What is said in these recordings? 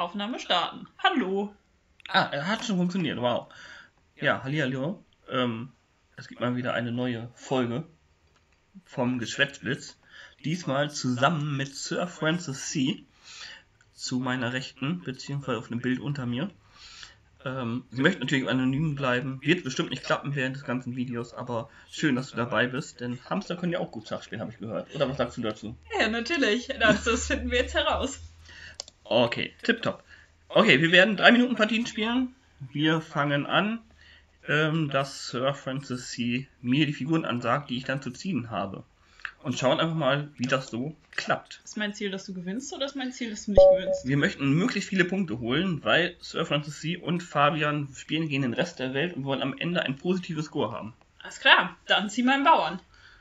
Aufnahme starten. Hallo. Er hat schon funktioniert, wow. Ja, hallihallo. Es gibt mal wieder eine neue Folge vom Geschwätzblitz. Diesmal zusammen mit Sir Francis C. zu meiner Rechten, beziehungsweise auf einem Bild unter mir. Sie möchten natürlich anonym bleiben. Wird bestimmt nicht klappen während des ganzen Videos, aber schön, dass du dabei bist, denn Hamster können ja auch gut Schach spielen, habe ich gehört. Oder was sagst du dazu? Ja, natürlich. Das finden wir jetzt heraus. Okay, tipptopp. Okay, wir werden 3 Minuten Partien spielen. Wir fangen an, dass Sir Francis C. mir die Figuren ansagt, die ich dann zu ziehen habe. Und schauen einfach mal, wie das so klappt. Ist mein Ziel, dass du gewinnst, oder ist mein Ziel, dass du nicht gewinnst? Wir möchten möglichst viele Punkte holen, weil Sir Francis C. und Fabian spielen gegen den Rest der Welt und wollen am Ende ein positives Score haben. Alles klar, dann zieh meinen Bauern.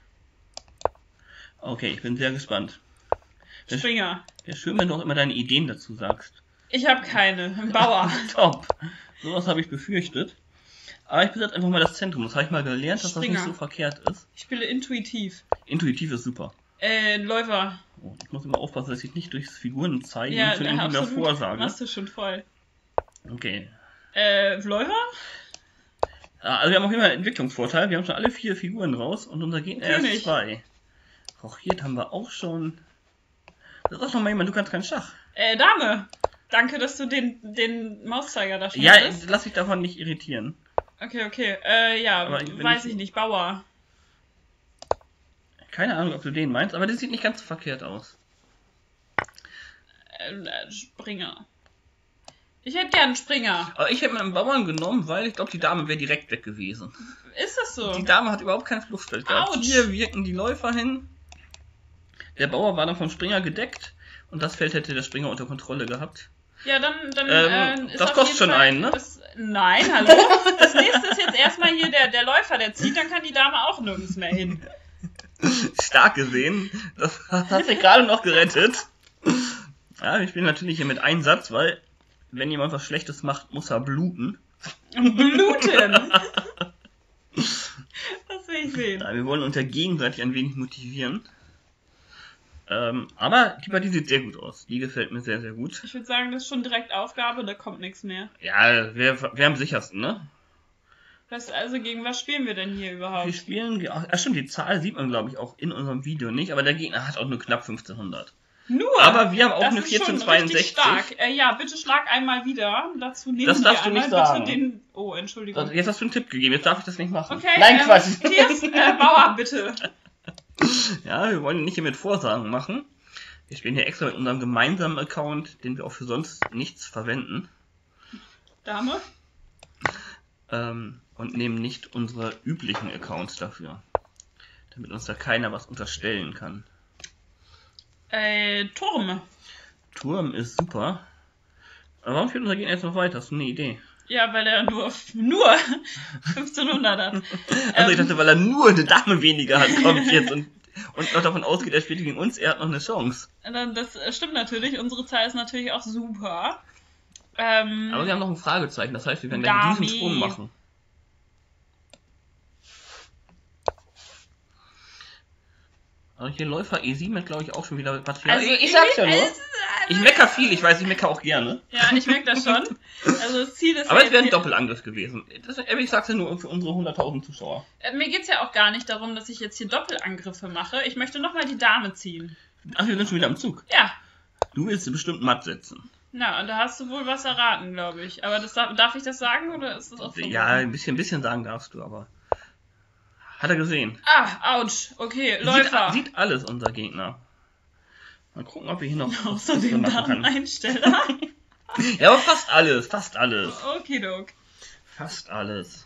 Okay, ich bin sehr gespannt. Springer. Wäre schön, wenn du auch immer deine Ideen dazu sagst. Ich habe keine. Ein Bauer. Top. Sowas habe ich befürchtet. Aber ich besetze einfach mal das Zentrum. Das habe ich mal gelernt, dass Springer. das nicht so verkehrt ist. Ich spiele intuitiv. Intuitiv ist super. Läufer. Oh, ich muss immer aufpassen, dass ich nicht durchs Figuren zeige Ja, und schon irgendwie mehr vorsage. Machst du schon voll. Okay. Läufer? Also wir haben auf jeden Fall einen Entwicklungsvorteil. Wir haben schon alle 4 Figuren raus und unser Gegner König. erst 2. Rochiert haben wir auch schon. Das ist doch noch mal jemand, du kannst keinen Schach. Dame. Danke, dass du den Mauszeiger da schon Ja, hattest. lass dich davon nicht irritieren. Okay. Ja, Aber wenn weiß ich nicht. Bauer. Keine Ahnung, ob du den meinst, aber der sieht nicht ganz so verkehrt aus. Springer. Ich hätte gern einen Springer. Aber ich hätte mir einen Bauern genommen, weil ich glaube, die Dame wäre direkt weg gewesen. Ist das so? Die Dame hat überhaupt kein Fluchtfeld gehabt. Autsch. Hier wirken die Läufer hin. Der Bauer war dann vom Springer gedeckt und das Feld hätte der Springer unter Kontrolle gehabt. Ja, dann ist das auf kostet jeden schon Fall einen, ne? Nein, hallo. Das nächste ist jetzt erstmal hier der Läufer, der zieht, dann kann die Dame auch nirgends mehr hin. Stark gesehen. Das hat sich gerade noch gerettet. Ja, ich bin natürlich hier mit Einsatz, weil wenn jemand was Schlechtes macht, muss er bluten. Bluten! Das will ich sehen. Ja, wir wollen uns ja gegenseitig ein wenig motivieren. Aber die Partie sieht sehr gut aus. Die gefällt mir sehr, sehr gut. Ich würde sagen, das ist schon direkt Aufgabe, da kommt nichts mehr. Ja, wir am sichersten, ne? Gegen was spielen wir denn hier überhaupt? Wir spielen, stimmt, die Zahl sieht man, glaube ich, auch in unserem Video nicht, aber der Gegner hat auch nur knapp 1500. Nur? Aber wir haben auch das eine ist schon 1462. richtig stark. Ja, bitte schlag einmal wieder. Dazu nehmen Das wir darfst du einmal nicht sagen. bitte den... Oh, Entschuldigung. Jetzt hast du einen Tipp gegeben, jetzt darf ich das nicht machen. Okay, Nein, Quatsch. Matthias, Bauer, bitte. Ja, wir wollen nicht hier mit Vorsagen machen. Wir spielen hier extra mit unserem gemeinsamen Account, den wir auch für sonst nichts verwenden. Dame? Und nehmen nicht unsere üblichen Accounts dafür. Damit uns da keiner was unterstellen kann. Turm. Turm ist super. Aber warum spielt unser Gegner jetzt noch weiter? Hast du eine Idee? Ja, weil er nur 1500 hat. Also ich dachte, weil er nur eine Dame weniger hat, kommt jetzt und noch davon ausgeht, er spielt gegen uns, er hat noch eine Chance. Das stimmt natürlich, unsere Zahl ist natürlich auch super. Aber wir haben noch ein Fragezeichen, das heißt, wir werden gleich diesen Sprung machen. Also hier Läufer E7 hat, glaube ich, auch schon wieder Material. Also ich sag's ja nur. Ich mecker viel, ich weiß, ich mecker auch gerne. Ja, ich merke das schon. Also das Ziel ist... Aber es wäre ein Doppelangriff gewesen. Ich sag's ja nur für unsere 100.000 Zuschauer. Mir geht's ja auch gar nicht darum, dass ich jetzt hier Doppelangriffe mache. Ich möchte nochmal die Dame ziehen. Ach, wir sind schon wieder am Zug. Ja. Du willst bestimmt matt setzen. Na, und da hast du wohl was erraten, glaube ich. Aber darf ich das sagen, oder ist das auch so? Ja, ein bisschen sagen darfst du, aber... Hat er gesehen. Ouch. Okay, Läufer. Sieht alles unser Gegner. Mal gucken, ob wir hier noch Außerdem Dameneinsteller. Ja, aber fast alles. Okidok. Fast alles.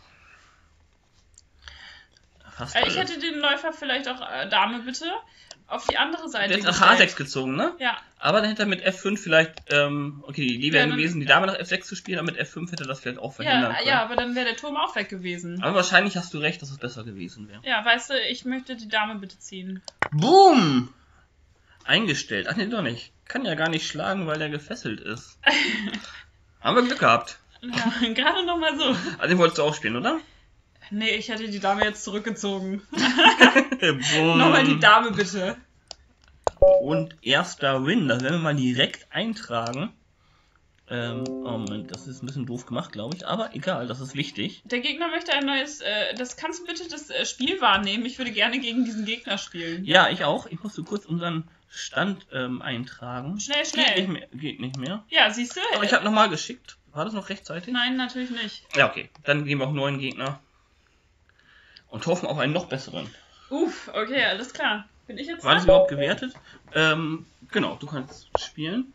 Ich hätte den Läufer vielleicht auch, Dame bitte, auf die andere Seite Der ist nach H6 gezogen, ne? Ja. Aber dann hätte er mit F5 vielleicht, okay, die Idee wäre gewesen, die Dame nach F6 zu spielen, aber mit F5 hätte das vielleicht auch verhindern können. Ja, aber dann wäre der Turm auch weg gewesen. Aber wahrscheinlich hast du recht, dass es besser gewesen wäre. Ja, weißt du, ich möchte die Dame bitte ziehen. Boom! Eingestellt. Ach nee, doch nicht. Kann ja gar nicht schlagen, weil er gefesselt ist. Haben wir Glück gehabt. Ja, gerade nochmal so. Also den wolltest du auch spielen, oder? Nee, ich hätte die Dame jetzt zurückgezogen. Boom. Nochmal die Dame bitte. Und erster Win, das werden wir mal direkt eintragen. Moment, das ist ein bisschen doof gemacht, glaube ich. Aber egal, das ist wichtig. Der Gegner möchte ein neues... kannst du bitte das Spiel wahrnehmen? Ich würde gerne gegen diesen Gegner spielen. Ja, ich auch. Ich musste kurz unseren Stand eintragen. Schnell. Geht nicht mehr. Ja, siehst du? Aber ich habe nochmal geschickt. War das noch rechtzeitig? Nein, natürlich nicht. Ja, okay. Dann gehen wir auf 9 Gegner. Und hoffen auf einen noch besseren. Okay, alles klar. Bin ich jetzt War das dran? überhaupt gewertet? Genau, du kannst spielen.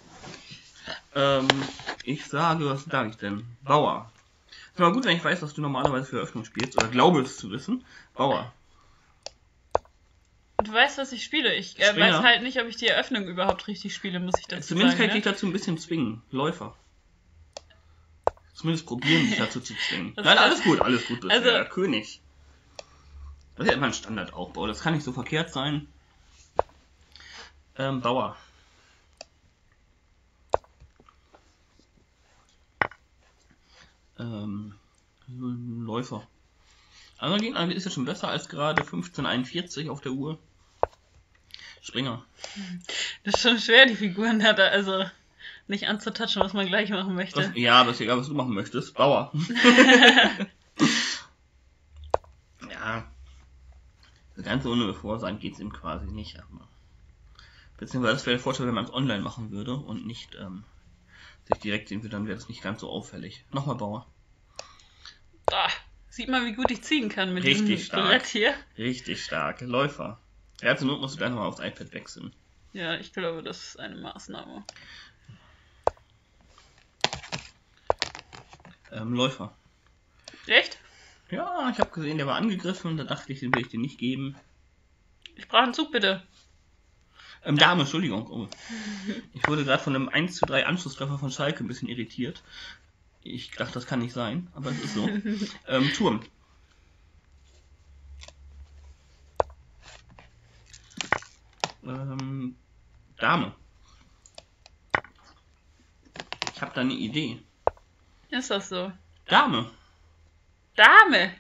Ich sage, was sage ich denn? Bauer. Ist mal gut, wenn ich weiß, was du normalerweise für Eröffnung spielst. Oder glaube es zu wissen. Bauer. Du weißt, was ich spiele. Ich Springer. weiß halt nicht, ob ich die Eröffnung überhaupt richtig spiele, muss ich dazu Zumindest kann sagen. ich dich dazu ein bisschen zwingen. Läufer. Zumindest probieren, dich dazu zu zwingen. Das Nein, war- alles gut. Das ist Also- der König. Das ist ja immer ein Standardaufbau. Das kann nicht so verkehrt sein. Bauer. Läufer. Also Gegner ist ja schon besser als gerade 15:41 auf der Uhr. Springer. Das ist schon schwer, die Figuren da also nicht anzutatschen, was man gleich machen möchte. Ja, aber ist egal, was du machen möchtest. Bauer. Ja. Ganz ohne Vorsehen geht's ihm quasi nicht. Aber beziehungsweise das wäre der Vorteil, wenn man es online machen würde und nicht sich direkt sehen würde, dann wäre das nicht ganz so auffällig. Nochmal Bauer. Sieht man, wie gut ich ziehen kann mit Richtig diesem stark. Brett hier. Richtig stark. Läufer. Ja, zur Not musst du gleich nochmal aufs iPad wechseln. Ja, ich glaube, das ist eine Maßnahme. Läufer. Echt? Ja, ich habe gesehen, der war angegriffen. Da dachte ich, den will ich dir nicht geben. Ich brauche einen Zug, bitte. Dame, Entschuldigung. Oh. Ich wurde gerade von einem 1:3 Anschlusstreffer von Schalke ein bisschen irritiert. Ich dachte, das kann nicht sein, aber es ist so. Turm. Dame. Ich habe da eine Idee. Ist das so? Dame. Dame!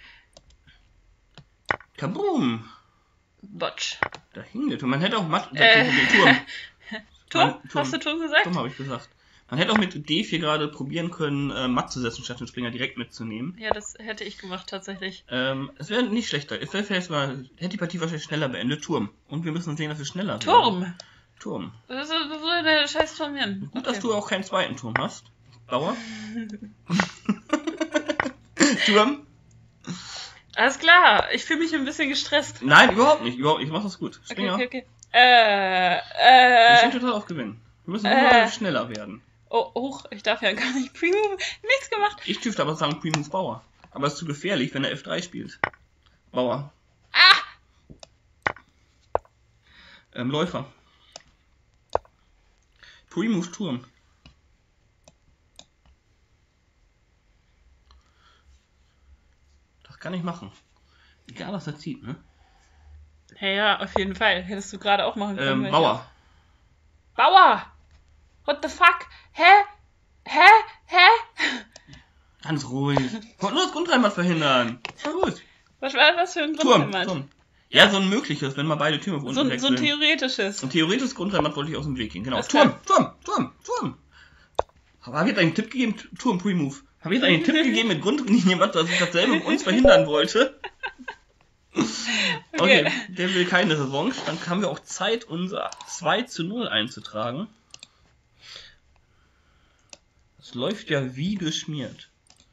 Kaboom. Botsch. Da hingelt. Und man hätte auch Turm. Turm? Turm. Hast du Turm gesagt? Turm habe ich gesagt. Man hätte auch mit D4 gerade probieren können, Matt zu setzen, statt den Springer direkt mitzunehmen. Ja, das hätte ich gemacht, tatsächlich. Es wäre nicht schlechter. Es wäre vielleicht mal, hätte die Partie wahrscheinlich schneller beendet. Turm. Und wir müssen sehen, dass wir schneller werden. Turm! Turm. Was soll der scheiß Turm hin? Gut, dass du auch keinen zweiten Turm hast. Bauer. Turm. Alles klar, ich fühle mich ein bisschen gestresst. Nein, überhaupt nicht. Ich mach das gut. Springer. Okay. Wir stehen total auf Gewinn. Wir müssen nur schneller werden. Oh, hoch, ich darf ja gar nicht. Premium, nichts gemacht. Ich dürfte aber sagen Primus Bauer. Aber es ist zu gefährlich, wenn er F3 spielt. Bauer. Läufer. Primus Turm. Das kann ich machen. Egal, was er zieht, ne? Hey, ja, auf jeden Fall. Hättest du gerade auch machen können. Bauer. Bauer! What the fuck? Hä? Ganz ruhig. Wollte nur das Grundreinmatt verhindern. Na gut. Was war das für ein Grundreinmatt? Turm. Ja, so ein mögliches, wenn man beide Türme auf unten So ein wechseln. theoretisches. Ein theoretisches Grundreinmatt wollte ich aus dem Weg gehen. Genau. Das Turm. Aber habe ich jetzt einen Tipp gegeben? Turm Pre-Move. Habe ich jetzt einen Tipp gegeben mit Grundlinienmatt, dass ich dasselbe uns verhindern wollte? Okay, der will keine Revanche. Dann haben wir auch Zeit, unser 2:0 einzutragen. Das läuft ja wie geschmiert.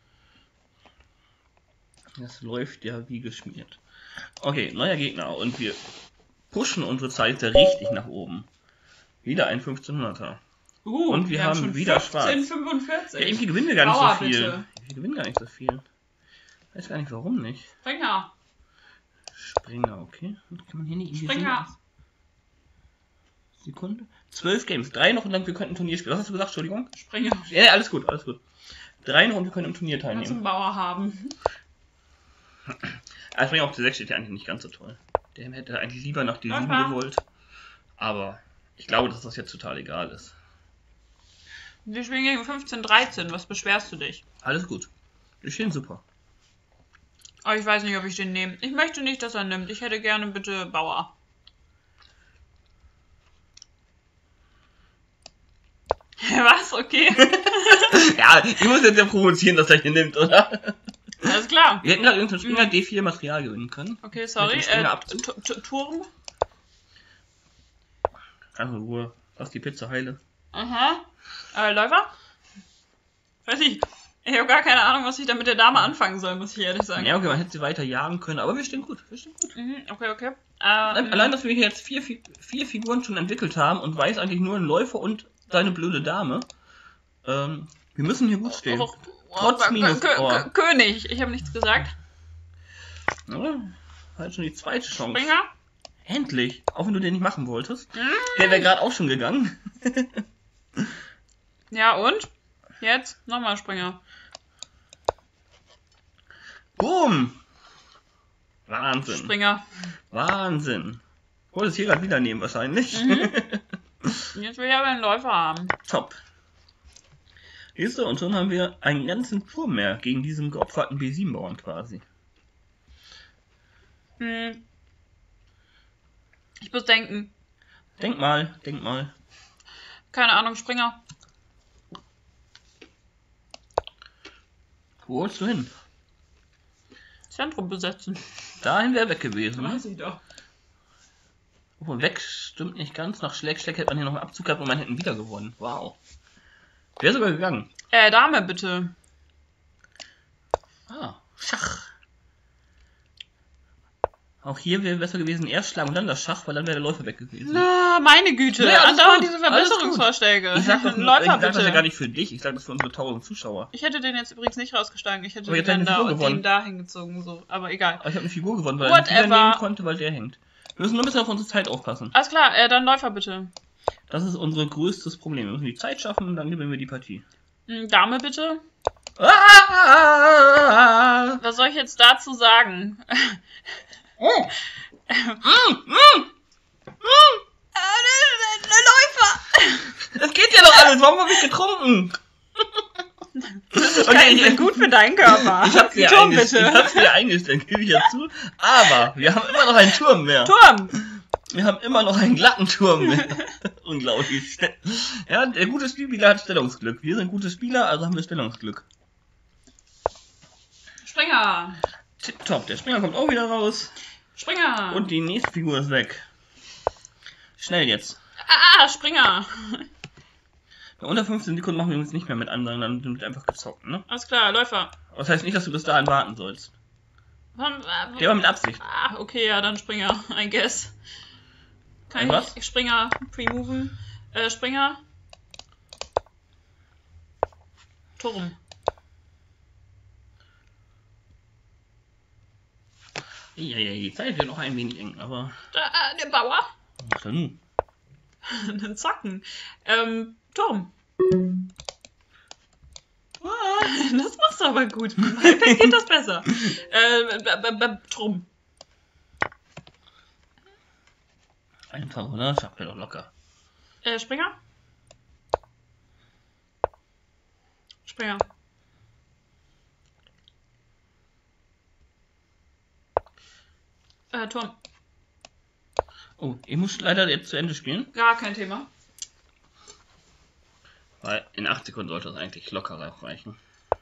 Okay, neuer Gegner. Und wir pushen unsere Zeit richtig nach oben. Wieder ein 1500er. Und wir haben schon wieder 15:45. Ja, irgendwie gewinnen wir gar nicht Bauer, so viel. bitte. Wir gewinnen gar nicht so viel. Ich weiß gar nicht, warum nicht. Springer, okay. Und kann man hier nicht irgendwie Springer. sehen? Sekunde. 12 Games. 3 noch und dann wir könnten ein Turnier spielen. Was hast du gesagt? Entschuldigung? Springer. Ja, alles gut. 3 noch und wir können im Turnier Kannst du teilnehmen. einen Bauer haben. Springer auf D6 steht ja eigentlich nicht ganz so toll. Der hätte eigentlich lieber nach D7 Aha. gewollt. Aber ich glaube, dass das jetzt total egal ist. Wir spielen gegen 15:13. Was beschwerst du dich? Alles gut. Wir stehen super. Aber ich weiß nicht, ob ich den nehme. Ich möchte nicht, dass er nimmt. Ich hätte gerne bitte Bauer. Was? Okay. Ja, ich muss jetzt ja provozieren, dass er hier nimmt, oder? Alles klar. Wir hätten gerade irgendeinen Springer D4 Material gewinnen können. Okay, sorry. Mit dem Springerabzug. Turm. Einfach in Ruhe. Lass die Pizza heile. Aha. Läufer? Weiß ich. Ich habe gar keine Ahnung, was ich da mit der Dame anfangen soll, muss ich ehrlich sagen. Ja, okay, man hätte sie weiter jagen können, aber wir stehen gut. Okay. Allein, dass wir hier jetzt vier Figuren schon entwickelt haben und weiß eigentlich nur ein Läufer und seine blöde Dame. Wir müssen hier gut stehen. Trotz Minus. König. Ich habe nichts gesagt. Ja, halt schon die zweite Chance. Springer. Endlich. Auch wenn du den nicht machen wolltest. Der wäre gerade auch schon gegangen. Ja, und? Jetzt nochmal Springer. Boom. Wahnsinn. Springer. Wahnsinn. Wollte es hier gerade wieder nehmen wahrscheinlich. Jetzt will ich aber einen Läufer haben. Top. Siehst du, und schon haben wir einen ganzen Turm mehr gegen diesen geopferten B7-Bauern quasi. Ich muss denken. Denk mal. Keine Ahnung, Springer. Wo wolltest du hin? Zentrum besetzen. Dahin wäre weg gewesen. Weiß ich doch. Obwohl, weg stimmt nicht ganz. Nach Schleck hätte man hier noch einen Abzug gehabt und man hätten wieder gewonnen. Wow. Wäre sogar gegangen. Dame, bitte. Schach. Auch hier wäre besser gewesen, erst schlagen und dann das Schach, weil dann wäre der Läufer weg gewesen. Na, meine Güte. Ja, Andauernd gut, diese Verbesserungsvorschläge. Ich sag das ja gar nicht für dich, ich sag das für unsere 1000 Zuschauer. Ich hätte den jetzt übrigens nicht rausgeschlagen. Ich hätte aber den da und den da hingezogen. So. Aber egal. Aber ich habe eine Figur gewonnen, weil er den nehmen konnte, weil der hängt. Wir müssen nur ein bisschen auf unsere Zeit aufpassen. Alles klar, dann Läufer bitte. Das ist unser größtes Problem. Wir müssen die Zeit schaffen, dann gewinnen wir die Partie. Dame bitte. Was soll ich jetzt dazu sagen? Läufer! Das geht ja doch alles. Warum habe ich getrunken? Okay, ich bin gut für deinen Körper. Ich hab's dir eingestellt, gebe ich ja zu. Aber wir haben immer noch einen Turm mehr. Wir haben immer noch einen glatten Turm mehr. Unglaublich. Ja, der gute Spieler hat Stellungsglück. Wir sind gute Spieler, also haben wir Stellungsglück. Springer. Tipptopp, der Springer kommt auch wieder raus. Springer. Und die nächste Figur ist weg. Schnell jetzt. Springer. Bei unter 15 Sekunden machen wir uns nicht mehr mit anderen, dann wird einfach gezockt, ne? Alles klar, Läufer. Das heißt nicht, dass du bis dahin warten sollst. Der war mit Absicht. Okay, ja, dann Springer, I guess. Kann ich Springer pre-moven? Springer. Turm. Ja, die Zeit wird noch ein wenig eng, aber... Der Bauer. Ach, dann. Dann zocken. Turm. Das machst du aber gut. Dann geht das besser. Turm. Einfach, oder? Schafft er doch locker. Springer. Springer. Turm. Oh, ich muss leider jetzt zu Ende spielen. Gar kein Thema. Weil in 8 Sekunden sollte das eigentlich locker reichen.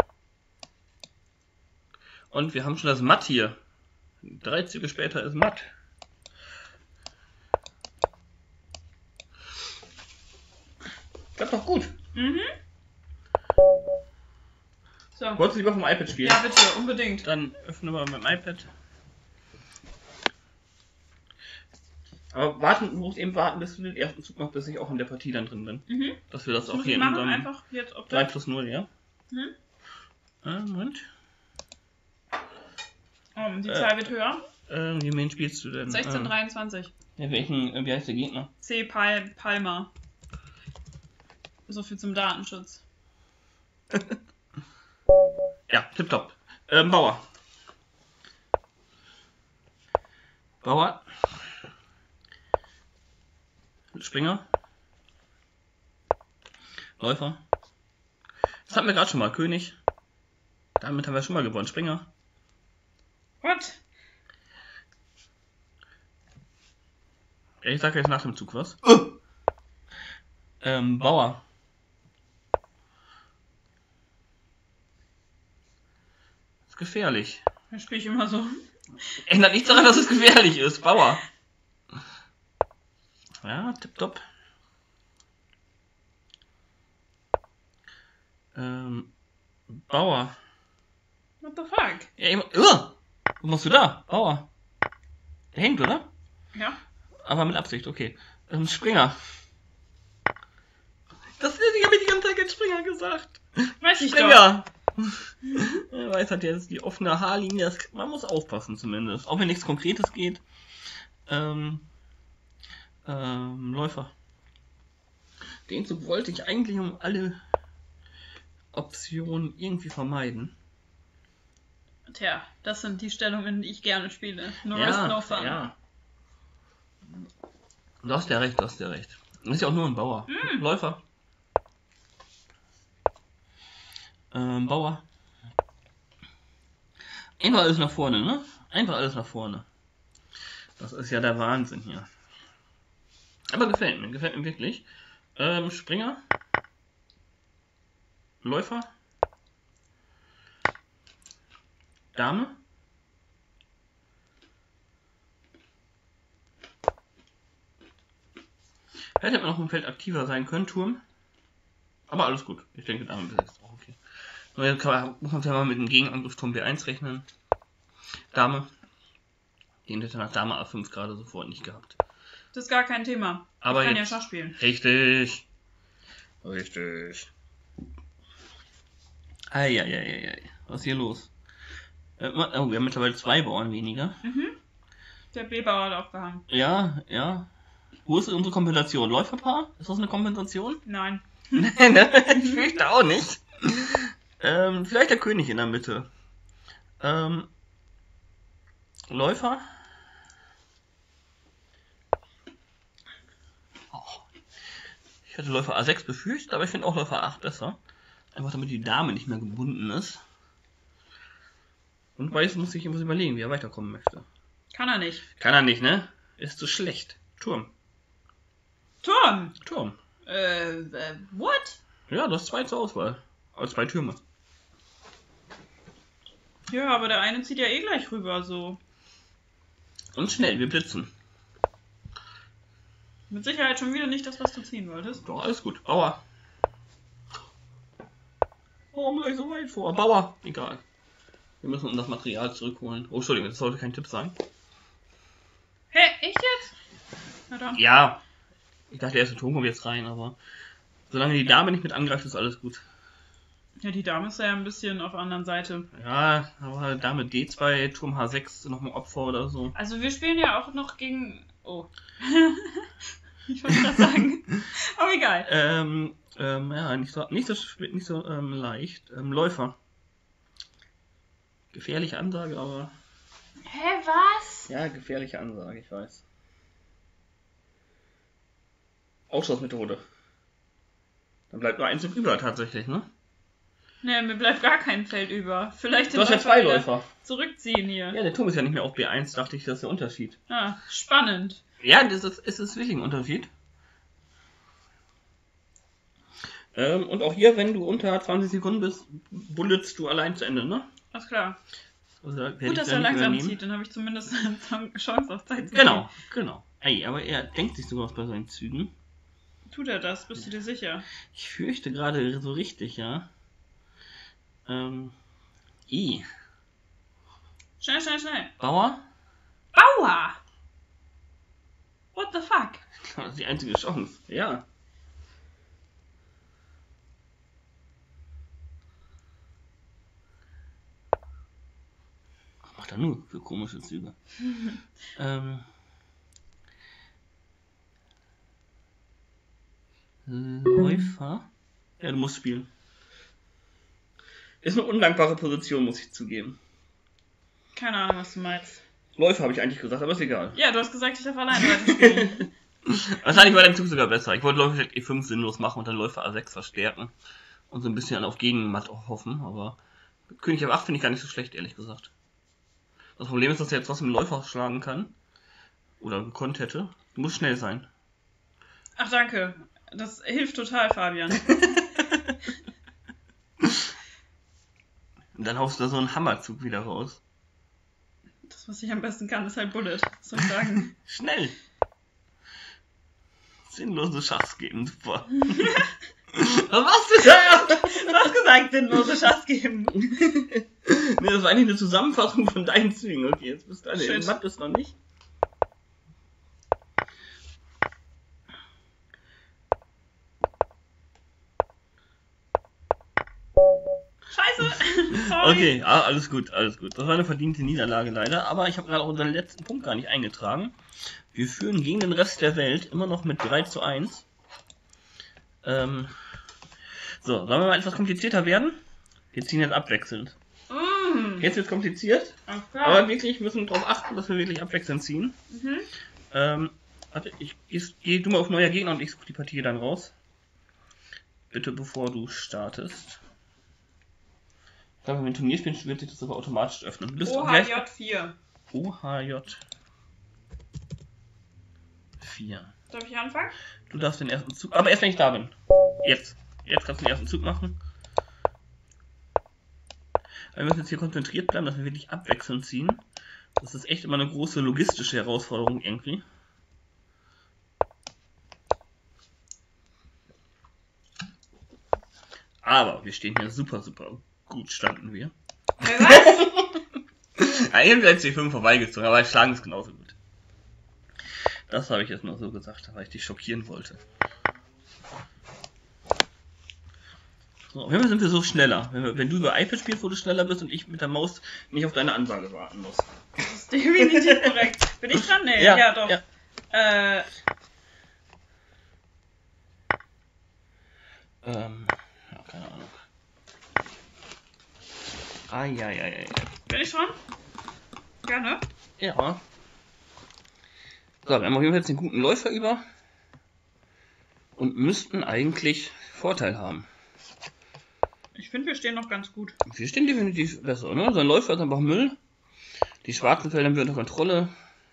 Und wir haben schon das Matt hier. 3 Züge später ist Matt. Klappt doch gut. So. Wolltest du lieber vom iPad spielen? Ja, bitte, unbedingt. Dann öffnen wir mit dem iPad. Aber du musst eben warten, bis du den ersten Zug machst, bis ich auch in der Partie dann drin bin. Dass wir das auch hier in unserem einfach jetzt 3+0, ja? Moment. Die Zahl wird höher. Wie wen spielst du denn? 1623. Ja, wie heißt der Gegner? C. Palmer. So viel zum Datenschutz. Ja, tipptopp. Bauer. Springer. Läufer. Das hatten wir gerade schon mal. König. Damit haben wir schon mal gewonnen. Springer. What? Ich sag jetzt nach dem Zug was. Bauer. gefährlich. Das spiele ich immer so. Ändert nichts daran, dass es gefährlich ist. Bauer. Ja, tipptopp. Bauer. What the fuck? Ja, was machst du da? Bauer. Der hängt, oder? Ja. Aber mit Absicht, okay. Springer. Ich habe die ganze Zeit keinen Springer gesagt. Weiß ich doch. Springer. Er weiß halt jetzt die offene Haarlinie. Man muss aufpassen zumindest. Auch wenn nichts Konkretes geht. Läufer. Den Zug wollte ich eigentlich um alle Optionen irgendwie vermeiden. Tja, das sind die Stellungen, die ich gerne spiele. No Ja, risk, no fun. ja. Du hast ja recht, Das ist ja auch nur ein Bauer. Läufer. Bauer. Einfach alles nach vorne, ne? Einfach alles nach vorne. Das ist ja der Wahnsinn hier. Aber gefällt mir wirklich. Springer. Läufer. Dame. Vielleicht hätte man noch im Feld aktiver sein können, Turm. Aber alles gut. Ich denke, Dame ist auch okay. Nur jetzt muss man ja mal mit dem Gegenangriff Turm B1 rechnen. Dame. Den hätte nach Dame A5 gerade sofort nicht gehabt. Das ist gar kein Thema. Aber ich kann jetzt, ja Schach spielen. Richtig. Eieieiei. Was ist hier los? Wir haben mittlerweile 2 Bauern weniger. Der B-Bauer hat aufgehangen. Ja. Wo ist unsere Kompensation? Läuferpaar? Ist das eine Kompensation? Nein. Ich fürchte auch nicht. Vielleicht der König in der Mitte. Läufer. Ich hatte Läufer A6 befürchtet, aber ich finde auch Läufer 8 besser. Einfach damit die Dame nicht mehr gebunden ist. Und Weiß muss sich irgendwas überlegen, wie er weiterkommen möchte. Kann er nicht. Kann er nicht, ne? Ist zu schlecht. Turm. Turm! What? Ja, du hast 2 zur Auswahl. Als 2 Türme. Ja, aber der eine zieht ja eh gleich rüber, so. Und schnell, wir blitzen. Mit Sicherheit schon wieder nicht das, was du ziehen wolltest. Doch, alles gut. Bauer. Warum gleich so weit vor? Bauer. Egal. Wir müssen das Material zurückholen. Oh, Entschuldigung, das sollte kein Tipp sein. Hä, echt jetzt? Na dann. Ja. Ich dachte, der erste Turm kommt jetzt rein, aber solange die Dame nicht mit angreift, ist alles gut. Ja, die Dame ist ja ein bisschen auf der anderen Seite. Ja, aber Dame D2, Turm H6, nochmal Opfer oder so. Also wir spielen ja auch noch gegen... Oh. Ich wollte gerade sagen. Aber egal. Ja, nicht so leicht. Läufer. Gefährliche Ansage, aber... Hä, was? Ja, gefährliche Ansage, ich weiß. Ausschlussmethode. Dann bleibt nur 1 über tatsächlich, ne? Ne, mir bleibt gar kein Feld über. Vielleicht Du hast ja 2 Läufer. Zurückziehen hier. Ja, der Turm ist ja nicht mehr auf B1, dachte ich, das ist der Unterschied. Ah, spannend. Ja, es ist wirklich ein Unterschied. Und auch hier, wenn du unter 20 Sekunden bist, bulletst du allein zu Ende, ne? Alles klar. Also, Gut, dass er langsam zieht, dann habe ich zumindest eine Chance auf Zeit zu Genau. Ey, aber er denkt sich sogar was bei seinen Zügen. Tut er das? Bist du dir sicher? Ich fürchte gerade so richtig, ja. I. Schnell. Bauer? Bauer! What the fuck? Das ist die einzige Chance, ja. Was macht er nur für komische Züge? Läufer? Ja, du musst spielen. Ist eine undankbare Position, muss ich zugeben. Keine Ahnung, was du meinst. Läufer habe ich eigentlich gesagt, aber ist egal. Ja, du hast gesagt, ich darf alleine weiterspielen. Wahrscheinlich war dein Zug sogar besser. Ich wollte Läufer E5 sinnlos machen und dann Läufer A6 verstärken. Und so ein bisschen auf Gegenmatt hoffen, aber König F8 finde ich gar nicht so schlecht, ehrlich gesagt. Das Problem ist, dass er jetzt trotzdem Läufer schlagen kann. Oder gekonnt hätte. Du musst schnell sein. Ach, danke. Das hilft total, Fabian. Und dann haust du da so einen Hammerzug wieder raus. Das, was ich am besten kann, ist halt Bullet. Was soll ich sagen? Schnell! Sinnlose Schachs geben, super. Was machst du da? Du hast gesagt, sinnlose Schachs geben. Nee, das war eigentlich eine Zusammenfassung von deinen Zügen. Okay, jetzt bist du alle. Shit. Matt bist noch nicht. Scheiße! Sorry. Okay, alles gut, alles gut. Das war eine verdiente Niederlage leider, aber ich habe gerade auch unseren letzten Punkt gar nicht eingetragen. Wir führen gegen den Rest der Welt immer noch mit 3:1. So, sollen wir mal etwas komplizierter werden? Wir ziehen jetzt abwechselnd. Jetzt wird es kompliziert, Okay. aber wirklich müssen wir darauf achten, dass wir wirklich abwechselnd ziehen. Warte, geh du mal auf neuer Gegner und ich suche die Partie dann raus. Bitte, bevor du startest. Ich glaube, wenn wir ein Turnier spielen, wird sich das aber automatisch öffnen. Du bist OHJ4. OHJ 4. Darf ich anfangen? Du darfst den ersten Zug, aber erst wenn ich da bin. Jetzt kannst du den ersten Zug machen. Wir müssen jetzt hier konzentriert bleiben, dass wir wirklich abwechselnd ziehen. Das ist echt immer eine große logistische Herausforderung irgendwie. Aber wir stehen hier super, super gut, standen wir. Was? Ja, eben als C5 vorbeigezogen, aber schlagen ist genauso gut. Das habe ich jetzt nur so gesagt, weil ich dich schockieren wollte. So, auf jeden Fall sind wir so schneller. Wenn du über iPad spielst, wo du schneller bist und ich mit der Maus nicht auf deine Ansage warten muss. Das ist definitiv korrekt. Bin ich dran? Nee, ja doch. Ja. Ja, Keine Ahnung. Eieiei. bin ich dran? Gerne. Ja. So, wir haben auf jeden Fall jetzt den guten Läufer über. Und müssten eigentlich Vorteil haben. Ich finde, wir stehen noch ganz gut. Wir stehen definitiv besser, ne? Sein Läufer ist einfach Müll. Die schwarzen Felder haben wir unter Kontrolle.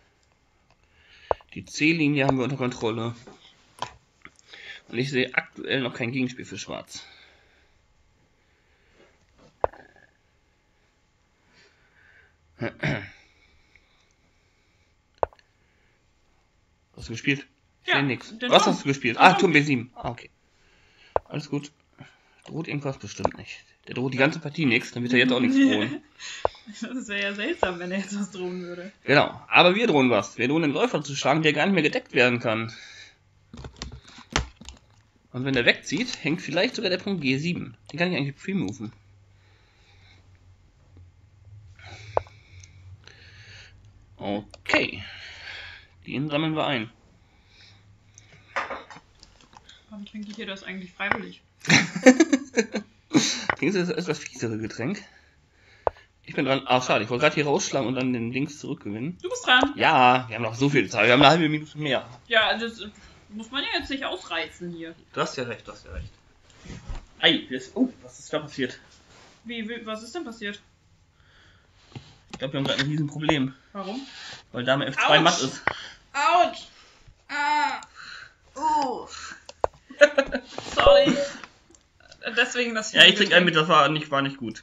Die C-Linie haben wir unter Kontrolle. Und ich sehe aktuell noch kein Gegenspiel für Schwarz. Hast du gespielt? Ich sehe nix. Was hast du gespielt? Turm B7. Okay. Alles gut. Droht irgendwas bestimmt nicht. Der droht die ganze Partie nichts, dann wird er jetzt auch nichts drohen. Das wäre ja seltsam, wenn er jetzt was drohen würde. Genau, aber wir drohen was. Wir drohen den Läufer zu schlagen, der gar nicht mehr gedeckt werden kann. Und wenn der wegzieht, hängt vielleicht sogar der Punkt G7. Den kann ich eigentlich pre-moven. Okay. Den sammeln wir ein. Warum trinke ich hier das eigentlich freiwillig? Links ist das etwas fiesere Getränk. Ich bin dran. Ach, schade, ich wollte gerade hier rausschlagen und dann den links zurückgewinnen. Du bist dran. Ja, wir haben noch so viel Zeit. Wir haben eine halbe Minute mehr. Ja, das muss man ja jetzt nicht ausreizen hier. Du hast ja recht, du hast ja recht. Ei, was ist da passiert? Was ist denn passiert? Ich glaube, wir haben gerade ein Riesenproblem. Warum? Weil Dame F2 matt ist. Autsch! Sorry. Deswegen das hier. Ja, ich trinke einen mit, das war nicht gut.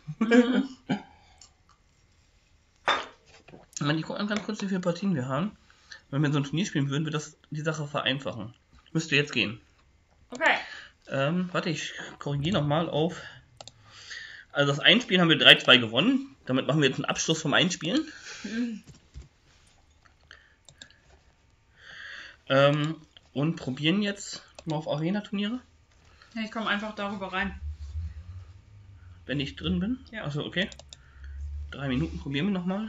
Ich gucke ganz kurz, wie viele Partien wir haben. Wenn wir so ein Turnier spielen würden, würde das die Sache vereinfachen. Müsste jetzt gehen. Okay. Warte, ich korrigiere nochmal auf. Also das Einspielen haben wir 3-2 gewonnen. Damit machen wir jetzt einen Abschluss vom Einspielen. Und probieren jetzt mal auf Arena-Turniere. Ja, ich komme einfach darüber rein. Wenn ich drin bin? Ja. Achso, okay. 3 Minuten probieren wir nochmal.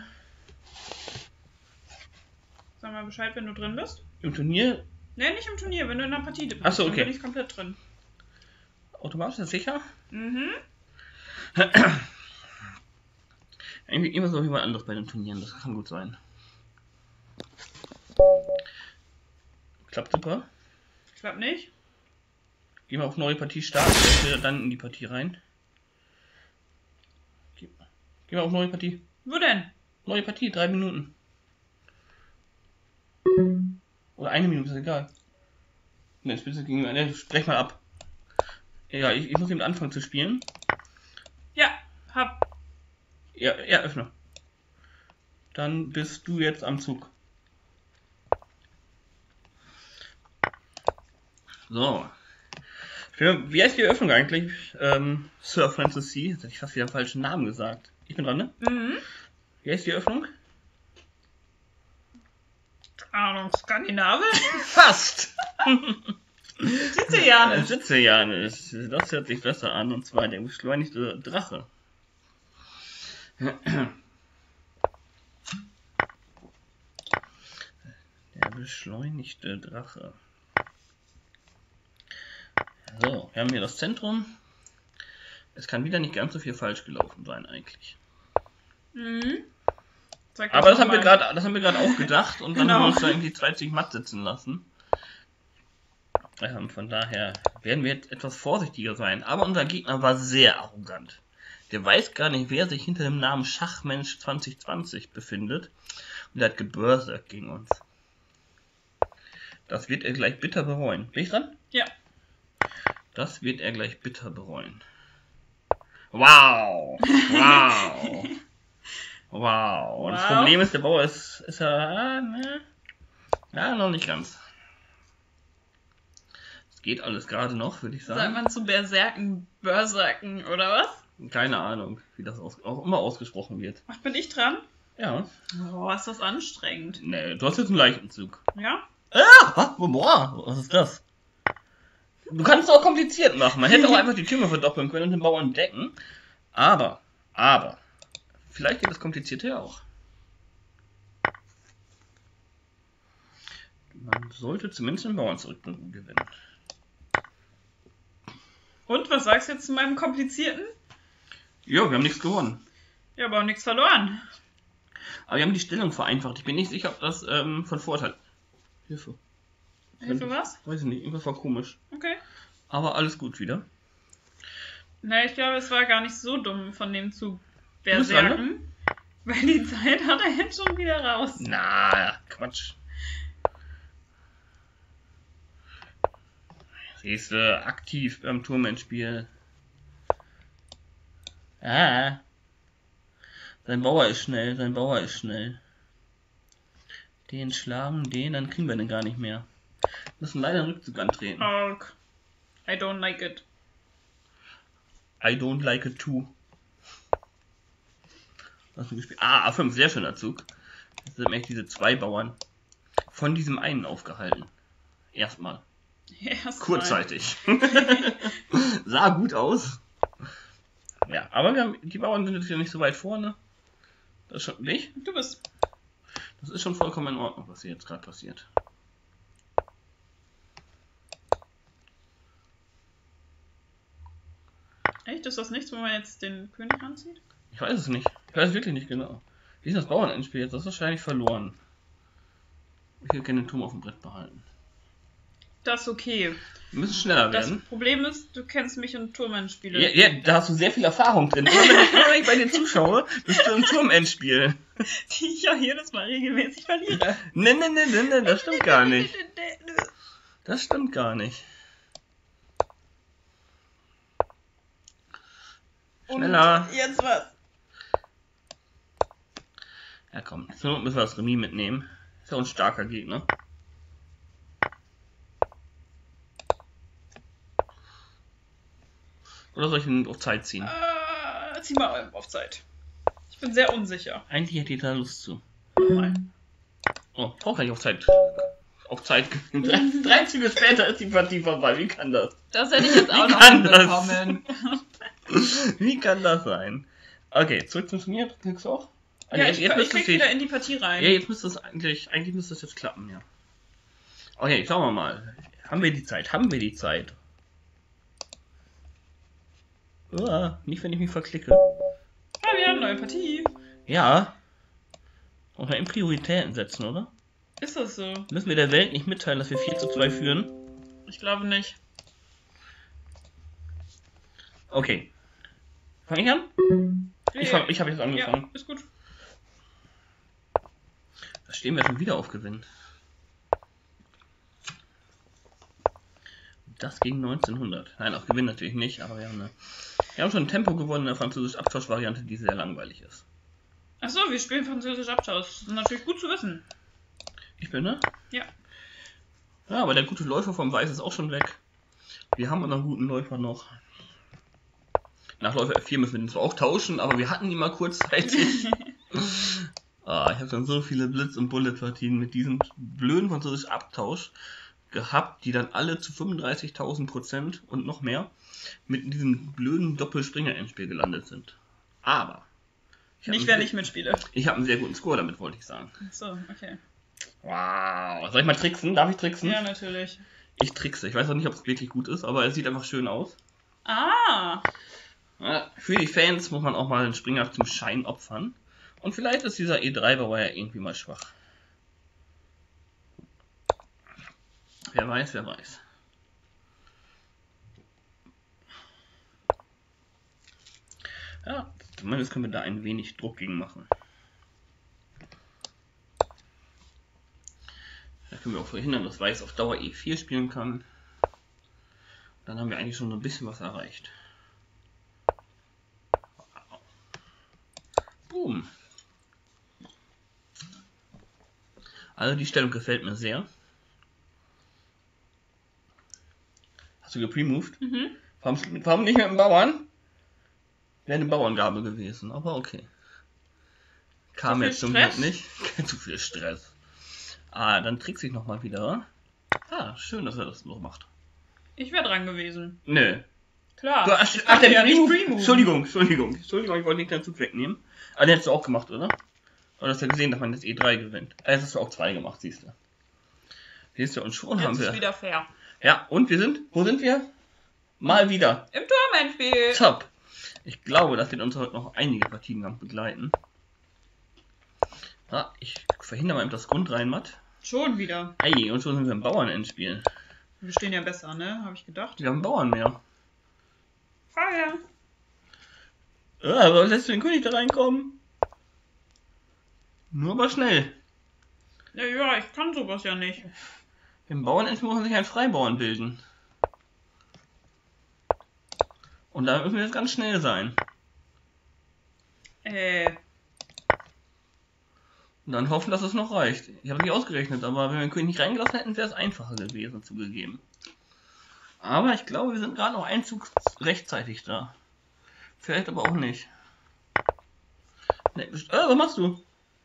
Sag mal Bescheid, wenn du drin bist. Im Turnier? Ne, nicht im Turnier, wenn du in der Partie bist. Achso, okay. Dann bin ich komplett drin. Automatisch, ist sicher? Mhm. Irgendwie immer so jemand anderes bei den Turnieren, das kann gut sein. Klappt super. Klappt nicht. Gehen wir auf neue Partie starten, dann in die Partie rein. Gehen wir auf neue Partie. Wo denn? Neue Partie, 3 Minuten. Oder 1 Minute, ist egal. Ne, sprech mal ab. Egal, ich muss eben anfangen zu spielen. Ja, hab. Ja, öffne. Dann bist du jetzt am Zug. So. Wie heißt die Eröffnung eigentlich? Sir Francis C. Jetzt hätte ich fast wieder den falschen Namen gesagt. Ich bin dran, ne? Mhm. Wie heißt die Eröffnung? Ahnung, Skandinavisch? Fast! Sizilianisch. Sizilianisch. Das hört sich besser an, und zwar der beschleunigte Drache. Der beschleunigte Drache. So, wir haben hier das Zentrum. Es kann wieder nicht ganz so viel falsch gelaufen sein eigentlich. Mhm. Aber das haben wir gerade auch gedacht und dann Genau. haben wir uns da irgendwie 30 matt sitzen lassen. Von daher werden wir jetzt etwas vorsichtiger sein. Aber unser Gegner war sehr arrogant. Der weiß gar nicht, wer sich hinter dem Namen Schachmensch 2020 befindet. Und er hat gebörsert gegen uns. Das wird er gleich bitter bereuen. Bin ich dran? Ja. Das wird er gleich bitter bereuen. Wow! Wow! Wow! Und das Problem ist, der Bauer ist ja, noch nicht ganz. Es geht alles gerade noch, würde ich sagen. Sagt man zu Berserken, Berserken oder was? Keine Ahnung, wie das auch immer ausgesprochen wird. Ach, bin ich dran? Ja. Oh, ist das anstrengend. Nee, du hast jetzt einen leichten Zug. Ja? Boah, was ist das? Du kannst es auch kompliziert machen. Man hätte auch einfach die Türme verdoppeln können und den Bauern decken. Aber, vielleicht geht es komplizierter auch. Man sollte zumindest den Bauern zurückgewinnen. Und, was sagst du jetzt zu meinem komplizierten? Ja, wir haben nichts gewonnen. Ja, aber auch nichts verloren. Aber wir haben die Stellung vereinfacht. Ich bin nicht sicher, ob das von Vorteil ist. Hilfe. Hilfe was? Weiß ich nicht, irgendwas war komisch. Okay. Aber alles gut wieder. Na, ich glaube, es war gar nicht so dumm von dem zu bist dran, Berserken. Weil die Zeit hat er jetzt schon wieder raus. Na, Quatsch. Siehst du, aktiv beim Turmendspiel. Sein Bauer ist schnell, Den schlagen, dann kriegen wir den gar nicht mehr. Wir müssen leider einen Rückzug antreten. Ork. I don't like it. I don't like it too. Was du gespielt? A5, sehr schöner Zug. Das sind echt diese zwei Bauern von diesem einen aufgehalten. Erstmal. Kurzzeitig. Sah gut aus. Ja, aber die Bauern sind jetzt ja nicht so weit vorne. Das ist schon nicht? Du bist. Das ist schon vollkommen in Ordnung, was hier jetzt gerade passiert. Echt? Ist das nichts, wo man jetzt den König anzieht? Ich weiß es nicht. Ich weiß wirklich nicht genau. Wie ist das Bauernendspiel jetzt? Das ist wahrscheinlich verloren. Ich will gerne den Turm auf dem Brett behalten. Das ist okay. Wir müssen schneller werden. Das Problem ist, du kennst mich und Turmendspiele. Ja, da hast du sehr viel Erfahrung drin. Immer wenn ich bei dir zuschaue, bist du im Turmendspiel. Die ich ja jedes Mal regelmäßig verliere. Ne, das stimmt gar nicht. Das stimmt gar nicht. Schneller. Und jetzt was? Ja komm, zur Not müssen wir das Remis mitnehmen. Ist ja auch ein starker Gegner. Oder soll ich ihn auf Zeit ziehen? Zieh mal auf Zeit. Ich bin sehr unsicher. Eigentlich hätte ich da Lust zu. Mal. Oh, auch nicht auf Zeit. Auf Zeit. 3 Züge später ist die Partie vorbei. Wie kann das? Das hätte ich jetzt auch noch kann das? hinbekommen. Wie kann das sein? Okay, zurück zum Turnier. Kriegst du auch? Also Ja, ich krieg wieder in die Partie rein. Ja, jetzt müsste es eigentlich müsste es jetzt klappen, ja. Okay, schauen wir mal. Haben wir die Zeit? Nicht, wenn ich mich verklicke. Ja, wir haben eine neue Partie. Ja. Und mal in Prioritäten setzen, oder? Ist das so? Müssen wir der Welt nicht mitteilen, dass wir 4:2 führen? Ich glaube nicht. Okay. Fange ich an? Ich habe jetzt angefangen. Ja, ist gut. Da stehen wir schon wieder auf Gewinn. Das ging 1900. Nein, auf Gewinn natürlich nicht, aber wir haben eine Wir haben schon ein Tempo gewonnen in der französischen Abtausch-Variante, die sehr langweilig ist. Achso, wir spielen französisch Abtausch. Das ist natürlich gut zu wissen. Ich bin, ne? Ja. Ja, aber der gute Läufer vom Weiß ist auch schon weg. Wir haben einen guten Läufer noch. Nach Läufer F4 müssen wir den zwar auch tauschen, aber wir hatten ihn mal kurzzeitig. Ich habe dann so viele Blitz- und Bullet-Partien mit diesem blöden französischen Abtausch gehabt, die dann alle zu 35.000% und noch mehr mit diesem blöden Doppelspringer-Endspiel gelandet sind. Aber nicht, wenn ich mitspiele. Ich habe einen sehr guten Score damit, wollte ich sagen. So, okay. Wow. Soll ich mal tricksen? Darf ich tricksen? Ja, natürlich. Ich trickse. Ich weiß auch nicht, ob es wirklich gut ist, aber es sieht einfach schön aus. Ah. Ja, für die Fans muss man auch mal den Springer zum Schein opfern. Und vielleicht ist dieser E3-Bauer ja irgendwie mal schwach. Wer weiß, wer weiß. Ja, zumindest können wir da ein wenig Druck gegen machen. Da können wir auch verhindern, dass Weiß auf Dauer E4 spielen kann. Dann haben wir eigentlich schon so ein bisschen was erreicht. Wow. Boom. Also die Stellung gefällt mir sehr. Hast du gepremoved? Mhm. Warum nicht mit dem Bauern? Wäre eine Bauerngabe gewesen, aber okay. Kam jetzt zum Glück nicht. Zu viel Stress. Dann trickse ich nochmal wieder. Schön, dass er das noch macht. Ich wäre dran gewesen. Nö. Klar. Der ja nicht Entschuldigung, ich wollte nicht deinen Zug wegnehmen. Den hättest du auch gemacht, oder? Oder hast du gesehen, dass man jetzt E3 gewinnt? Jetzt hast du auch 2 gemacht, siehst du. Siehst du, und schon jetzt haben wir... ist wieder fair. Ja, und wo sind wir? Mal wieder. Im Turmendspiel. Top. Ich glaube, das wird uns heute noch einige Partien lang begleiten. Ich verhindere mal eben das Grund rein, Matt. Schon wieder. Ey, und schon sind wir im Bauernendspiel. Wir stehen ja besser, ne? Habe ich gedacht. Wir haben Bauern mehr. Feuer. Aber lässt du den König da reinkommen? Nur aber schnell. Ja, ich kann sowas ja nicht. Im Bauernendspiel muss man sich einen Freibauern bilden. Und da müssen wir jetzt ganz schnell sein. Und dann hoffen, dass es noch reicht. Ich habe nicht ausgerechnet, aber wenn wir den König nicht reingelassen hätten, wäre es einfacher gewesen, zugegeben. Aber ich glaube, wir sind gerade noch einen Zug rechtzeitig da. Vielleicht aber auch nicht. Nee, was machst du?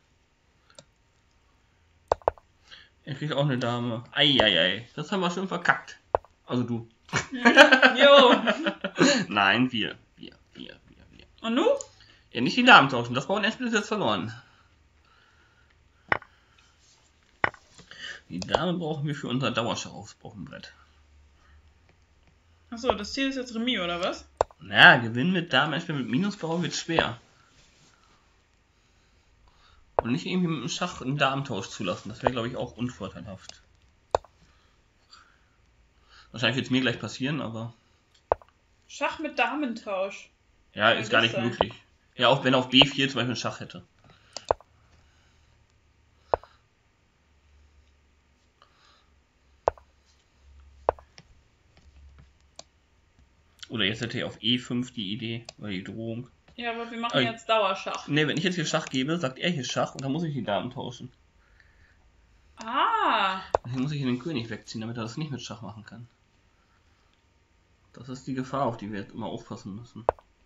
Er kriegt auch eine Dame. Eieiei, das haben wir schon verkackt. Also du. Jo. Nein, wir. Und nu? Ja, nicht die Damen tauschen. Das Bauernendspiel ist jetzt verloren. Die Dame brauchen wir für unser Dauerschach aufs Brett. Achso, das Ziel ist jetzt Remis, oder was? Na, Gewinn mit Damenendspiel mit Minusbau wird schwer. Und nicht irgendwie mit dem Schach einen Damentausch zulassen. Das wäre, glaube ich, auch unvorteilhaft. Wahrscheinlich wird es mir gleich passieren, aber... Schach mit Damentausch. Ja, ist gar nicht möglich. Ja, auch wenn er auf B4 zum Beispiel ein Schach hätte. Oder jetzt hätte er auf E5 die Idee, oder die Drohung. Ja, aber wir machen jetzt Dauerschach. Ne, wenn ich jetzt hier Schach gebe, sagt er hier Schach und dann muss ich die Damen tauschen. Dann muss ich den König wegziehen, damit er das nicht mit Schach machen kann. Das ist die Gefahr, auf die wir jetzt immer aufpassen müssen.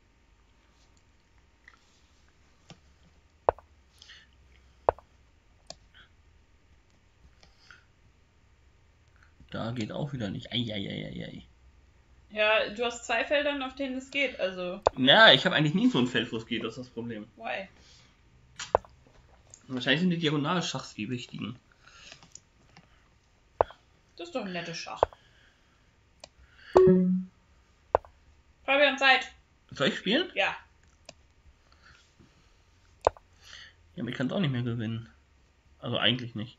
Da geht auch wieder nicht. Eieieiei. Ja, du hast 2 Feldern, auf denen es geht, also... Ja, ich habe eigentlich nie so ein Feld, wo es geht, das ist das Problem. Why? Wahrscheinlich sind die Diagonalschachs die wichtigen. Das ist doch ein nettes Schach. Fabian, Zeit. Soll ich spielen? Ja. Ja, aber ich kann es auch nicht mehr gewinnen. Also eigentlich nicht.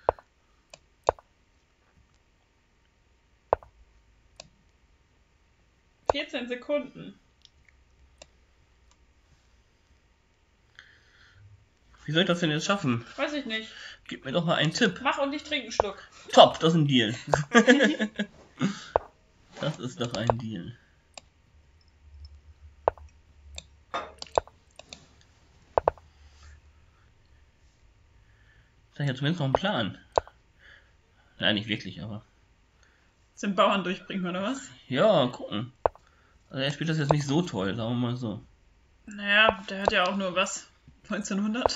...14 Sekunden. Wie soll ich das denn jetzt schaffen? Weiß ich nicht. Gib mir doch mal einen Tipp. Mach und ich trinke einen Schluck. Top, das ist ein Deal. Das ist doch ein Deal. Ist ja zumindest noch ein Plan. Nein, nicht wirklich, aber. Den Bauern durchbringen, oder was? Ja, gucken. Also er spielt das jetzt nicht so toll, sagen wir mal so. Naja, der hat ja auch nur was? 1900?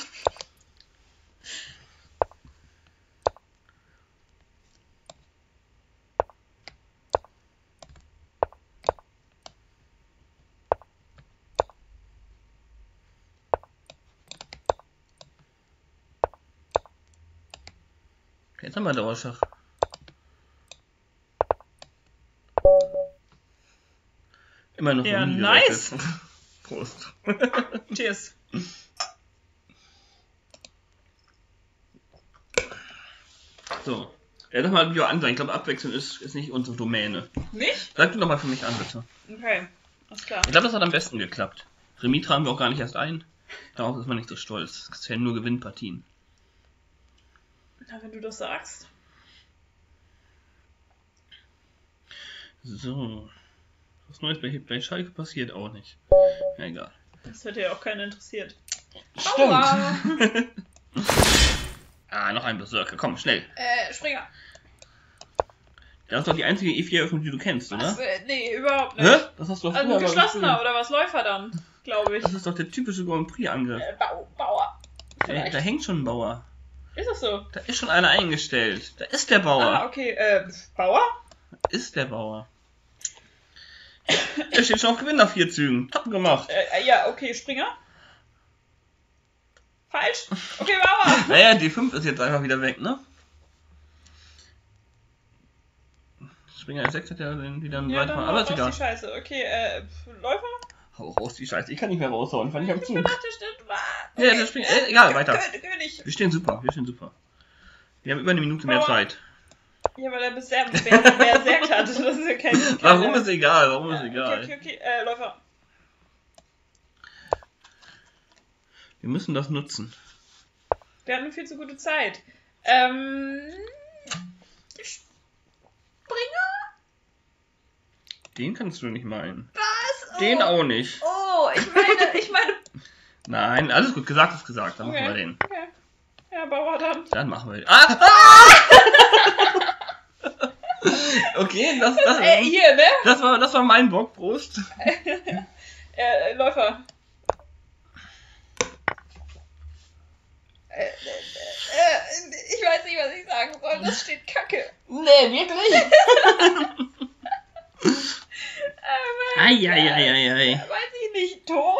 Jetzt haben wir Dauerschach. Immer noch Ja, nie nice. gerettet. Prost. Cheers. So. Ja, doch mal Video ansagen. Ich glaube, Abwechseln ist nicht unsere Domäne. Nicht? Sag du doch mal für mich an, bitte. Okay, alles klar. Ich glaube, das hat am besten geklappt. Remis tragen wir auch gar nicht erst ein. Darauf ist man nicht so stolz. Es zählen nur Gewinnpartien. Na, wenn du das sagst. So. Was Neues bei Schalke passiert auch nicht. Ja, egal. Das hätte ja auch keinen interessiert. Stimmt. Aua. Ah, noch ein Berserker. Komm, schnell. Springer. Das ist doch die einzige E4-Öffnung, die du kennst, oder? Was? Nee, überhaupt nicht. Hä? Das hast du doch Also früher ein mal geschlossener gespielt. oder was Läufer dann, glaube ich. Das ist doch der typische Grand Prix-Angriff. Bauer. Da hängt schon ein Bauer. Ist das so? Da ist schon einer eingestellt. Da ist der Bauer. Ah, okay. Bauer? Ist der Bauer. Der steht schon auf Gewinn nach 4 Zügen. Top gemacht. Ja, okay, Springer. Falsch. Okay, Bauer. Naja, die 5 ist jetzt einfach wieder weg, ne? Springer 6 hat ja dann wieder einen Ja, weiteren. dann Aber raus ist egal. die Scheiße. Okay, Läufer? Hau raus die Scheiße. Ich kann nicht mehr raushauen. Fand ich am Zug. Gedacht, der stimmt. Ja, der Springer. Egal, weiter. König. Wir stehen super. Wir haben über eine Minute mehr Bauer. Zeit. Ja, weil er bisher Berserk hatte. Das ist ja kein... Warum ist egal? Warum ist egal? Okay. Läufer. Wir müssen das nutzen. Wir hatten viel zu gute Zeit. Springer? Den kannst du nicht meinen. Was? Oh. Den auch nicht. Oh, ich meine... Nein, alles gut. Gesagt ist gesagt. Dann machen wir den. Okay. Ja, Bauer dann. Dann machen wir den. Okay, Hier, ne? das war mein Bock. Prost. Läufer. Ich weiß nicht, was ich sagen soll. Das steht Kacke. Nee, wirklich? Eieieiei. Weiß ich nicht. Turm?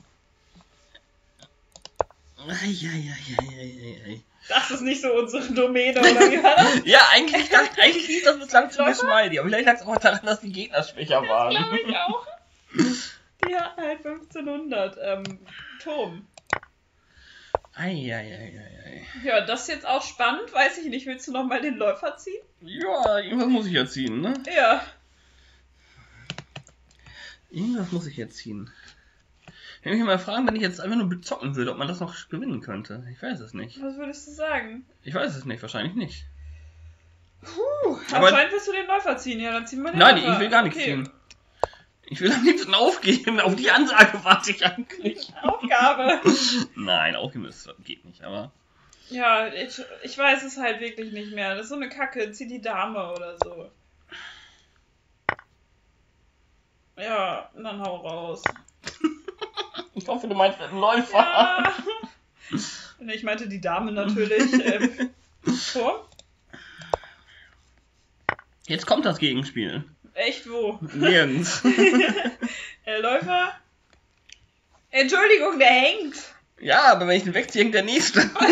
Eieieiei. Das ist nicht so unsere Domäne, oder wie war das? Ja, eigentlich lief das bislang ziemlich schmeidig, aber vielleicht lag es auch daran, dass die Gegner schwächer waren. Glaube ich auch. Die hatten halt 1500. Turm. Eieieiei. Ja, das ist jetzt auch spannend. Weiß ich nicht. Willst du nochmal den Läufer ziehen? Ja, irgendwas muss ich ja ziehen, ne? Ja. Irgendwas muss ich jetzt ziehen. Ich will mich mal fragen, wenn ich jetzt einfach nur bezocken würde, ob man das noch gewinnen könnte. Ich weiß es nicht. Was würdest du sagen? Ich weiß es nicht, wahrscheinlich nicht. Aber anscheinend willst du den Läufer ziehen. Ja, dann ziehen wir den Nein, Läufer. ich will gar nichts ziehen. Ich will am liebsten aufgeben. Auf die Ansage warte ich eigentlich. Aufgabe. Nein, aufgeben geht nicht, aber... Ja, ich weiß es halt wirklich nicht mehr. Das ist so eine Kacke. Zieh die Dame oder so. Ja, dann hau raus. Ich hoffe, du meinst einen Läufer. Ja. Ich meinte die Dame natürlich. Vor? Jetzt kommt das Gegenspiel. Echt, wo? Nirgends. Läufer? Entschuldigung, der hängt. Ja, aber wenn ich den wegziehe, hängt der Nächste. Dann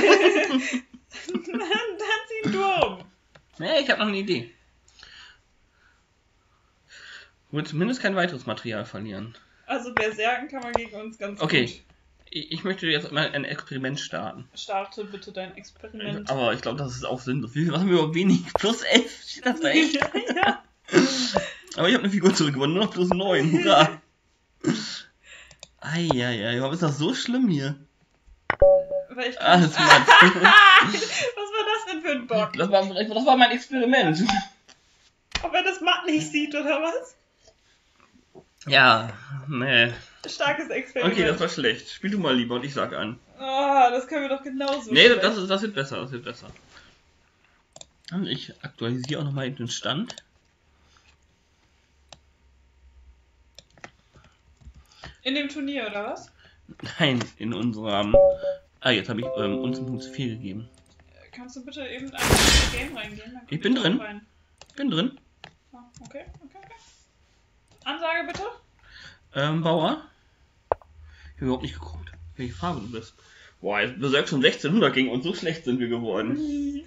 zieh einen Turm. Nee, ich habe noch eine Idee. Ich will zumindest kein weiteres Material verlieren. Also Berserken kann man gegen uns ganz Okay. gut. Ich möchte jetzt mal ein Experiment starten. Starte bitte dein Experiment. Aber ich glaube, das ist auch sinnlos. Was haben wir überhaupt wenig? Plus 11? Steht das da echt? Ja. Aber ich habe eine Figur zurückgewonnen, nur noch plus 9. Hurra! Eieiei, warum ist das so schlimm hier? Weil ich Ah, das ist Matsch. Was war das denn für ein Bock? Das war mein Experiment. Ob er das Matt nicht sieht, oder was? Ja, nee. Starkes Experiment. Okay, das war schlecht. Spiel du mal lieber und ich sag an. Oh, das können wir doch genauso. Nee, das wird besser, das wird besser. Und ich aktualisiere auch nochmal den Stand. In dem Turnier, oder was? Nein, in unserem... jetzt habe ich uns einen Punkt zu viel gegeben. Kannst du bitte eben einfach in das Game reingehen? Ich bin drin. Bin drin. Oh, okay. Ansage bitte. Bauer. Ich habe überhaupt nicht geguckt, welche Farbe du bist. Boah, jetzt besagt schon 1600 gegen uns. So schlecht sind wir geworden.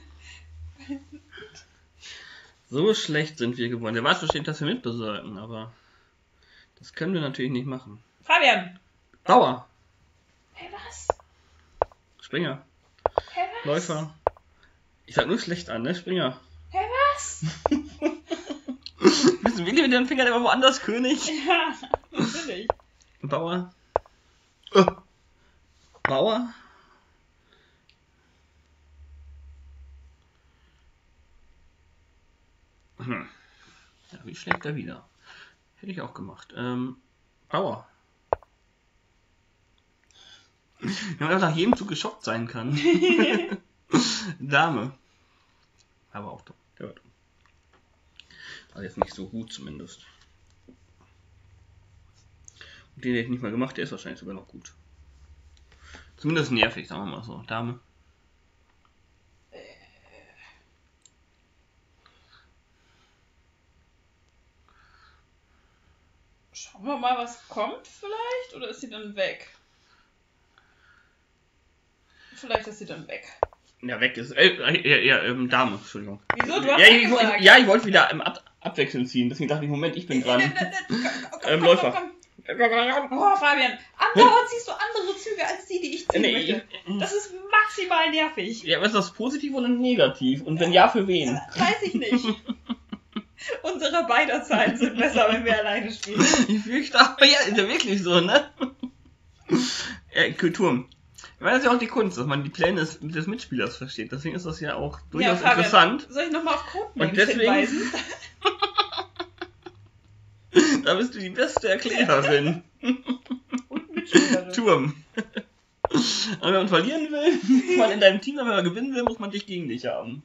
So schlecht sind wir geworden. Der weiß bestimmt, dass wir mitbesorgen, aber das können wir natürlich nicht machen. Fabian! Bauer! Hey, was? Springer. Hey, was? Läufer. Ich sag nur schlecht an, ne? Springer. Hey, was? Bist du wirklich mit dem Finger immer woanders König? Ja, natürlich. Bauer. Bauer. Ja, wie schlägt er wieder? Hätte ich auch gemacht. Bauer. Wenn man nach jedem Zug geschockt sein kann. Dame. Aber auch dumm. Der war dumm. Also jetzt nicht so gut zumindest. Und den hätte ich nicht mal gemacht, der ist wahrscheinlich sogar noch gut. Zumindest nervig, sagen wir mal so. Dame. Schauen wir mal, was kommt vielleicht. Oder ist sie dann weg? Vielleicht ist sie dann weg. Ja, weg ist. Dame, Entschuldigung. Wieso? Du hast ich wollte wieder abwechselnd ziehen. Deswegen dachte ich, Moment, ich bin dran. Läufer. Komm. Oh, Fabian. Andauernd ziehst du andere Züge als die ich ziehen möchte. Das ist maximal nervig. Ja, aber ist das positiv oder negativ? Und wenn ja, für wen? Weiß ich nicht. Unsere beider Zahlen sind besser, wenn wir alleine spielen. Ich fürchte, aber ja, ist ja wirklich so, ne? Turm. Ich meine, das ist ja auch die Kunst, dass man die Pläne des Mitspielers versteht. Deswegen ist das ja auch durchaus interessant. Soll ich nochmal auf Codenames Und deswegen hinweisen? Da bist du die beste Erklärerin. Und Mitspielerin. Turm. Und wenn man verlieren will, muss man in deinem Team, aber wenn man gewinnen will, muss man dich gegen dich haben.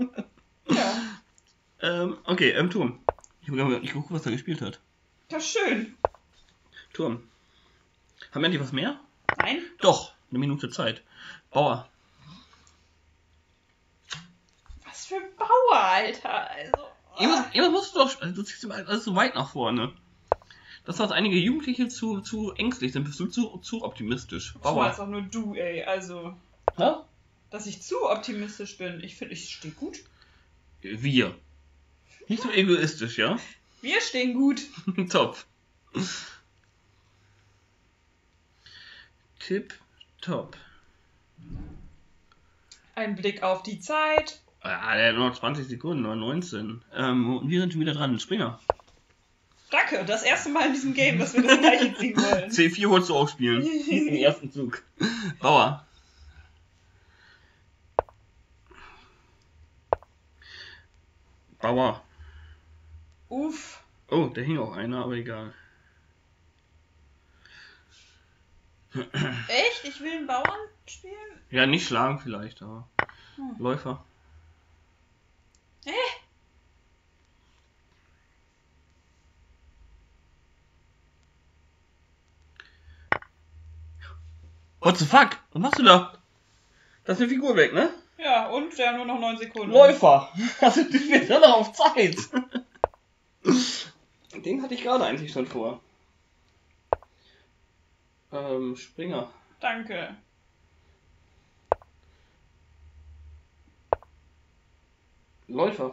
Ja. Okay, Turm. Ich gucke, was er gespielt hat. Das ist schön. Turm. Haben wir endlich was mehr? Nein? Doch, eine Minute Zeit. Bauer. Was für ein Bauer, Alter. Also. Irgendwas musst du doch. Du ziehst immer alles so weit nach vorne. Das, was einige Jugendliche zu ängstlich sind, bist du zu optimistisch. Bauer. Das auch nur du, ey. Also. Na? Dass ich zu optimistisch bin. Ich finde, ich stehe gut. Wir. Nicht so egoistisch, ja? Wir stehen gut. Top. Tipp top. Ein Blick auf die Zeit. Ja, der hat noch 20 Sekunden, oder 19. Und wir sind schon wieder dran. Springer. Danke, das erste Mal in diesem Game, dass wir das gleiche ziehen wollen. C4 wolltest du auch spielen. Im ersten Zug. Bauer. Bauer. Uff. Oh, da hing auch einer, aber egal. Echt? Ich will einen Bauern spielen? Ja, nicht schlagen vielleicht, aber. Läufer. What the fuck? Was machst du da? Das ist eine Figur weg, ne? Ja, und ja, nur noch 9 Sekunden. Läufer! Also du bist ja noch auf Zeit! Den hatte ich gerade eigentlich schon vor. Springer. Danke. Läufer.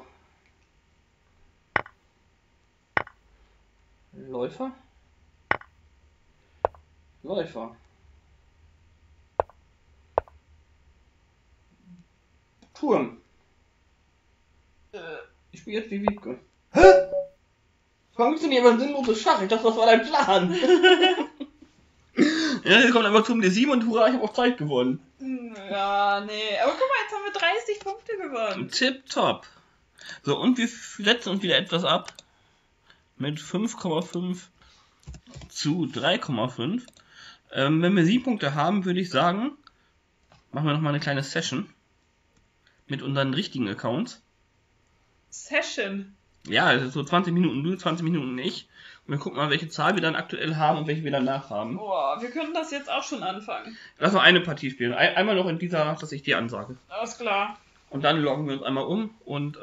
Läufer. Läufer. Turm. Ich spiele jetzt die Wiebke. Hä? Warum ist denn hier ein sinnloses Schach? Ich dachte, das war dein Plan. Ja, jetzt kommt einfach zum D7 und hurra, ich habe auch Zeit gewonnen. Ja, nee. Aber guck mal, jetzt haben wir 30 Punkte gewonnen. Tipptopp. So, und wir setzen uns wieder etwas ab. Mit 5,5 zu 3,5. Wenn wir 7 Punkte haben, würde ich sagen, machen wir nochmal eine kleine Session mit unseren richtigen Accounts. Session? Ja, also so 20 Minuten du, 20 Minuten ich. Und wir gucken mal, welche Zahl wir dann aktuell haben und welche wir danach haben. Boah, wir können das jetzt auch schon anfangen. Lass mal eine Partie spielen. Einmal noch in dieser, dass ich dir ansage. Alles klar. Und dann loggen wir uns einmal um und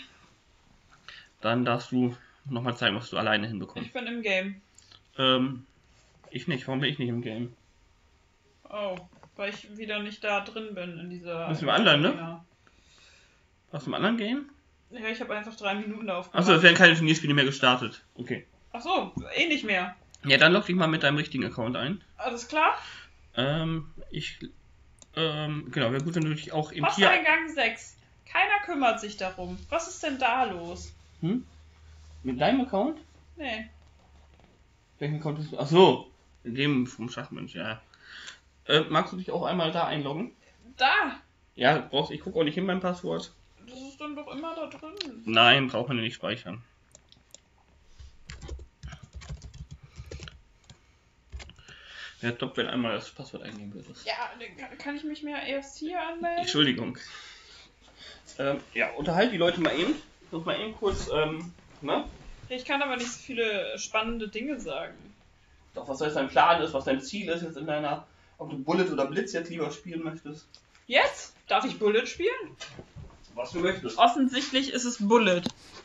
dann darfst du nochmal zeigen, was du alleine hinbekommst. Ich bin im Game. Ich nicht. Warum bin ich nicht im Game? Oh, weil ich wieder nicht da drin bin in dieser... Bist du im anderen, ne? Ja. Warst du im anderen Game? Ja, ich habe einfach 3 Minuten da aufgemacht. Achso, es werden keine Turnierspiele mehr gestartet. Okay. Achso, eh nicht mehr. Ja, dann log dich mal mit deinem richtigen Account ein. Alles klar? Genau, wäre gut, wenn du dich auch eben hier... Posteingang 6. Keiner kümmert sich darum. Was ist denn da los? Mit deinem Account? Nee. Welchen Account hast du? Achso, in dem vom Schachmensch, ja. Magst du dich auch einmal da einloggen? Da! Ja, ich gucke auch nicht in mein Passwort. Das ist dann doch immer da drin. Nein, braucht man nicht speichern. Ja, top, wenn einmal das Passwort eingeben würdest. Ja, dann kann ich mich mehr erst hier anmelden? Entschuldigung. Ja, unterhalt die Leute mal eben. Ich muss mal eben kurz, ne? Ich kann aber nicht so viele spannende Dinge sagen. Doch, was dein Plan ist, was dein Ziel ist jetzt in deiner, ob du Bullet oder Blitz jetzt lieber spielen möchtest. Jetzt? Darf ich Bullet spielen? Was du möchtest. Offensichtlich ist es Bullet.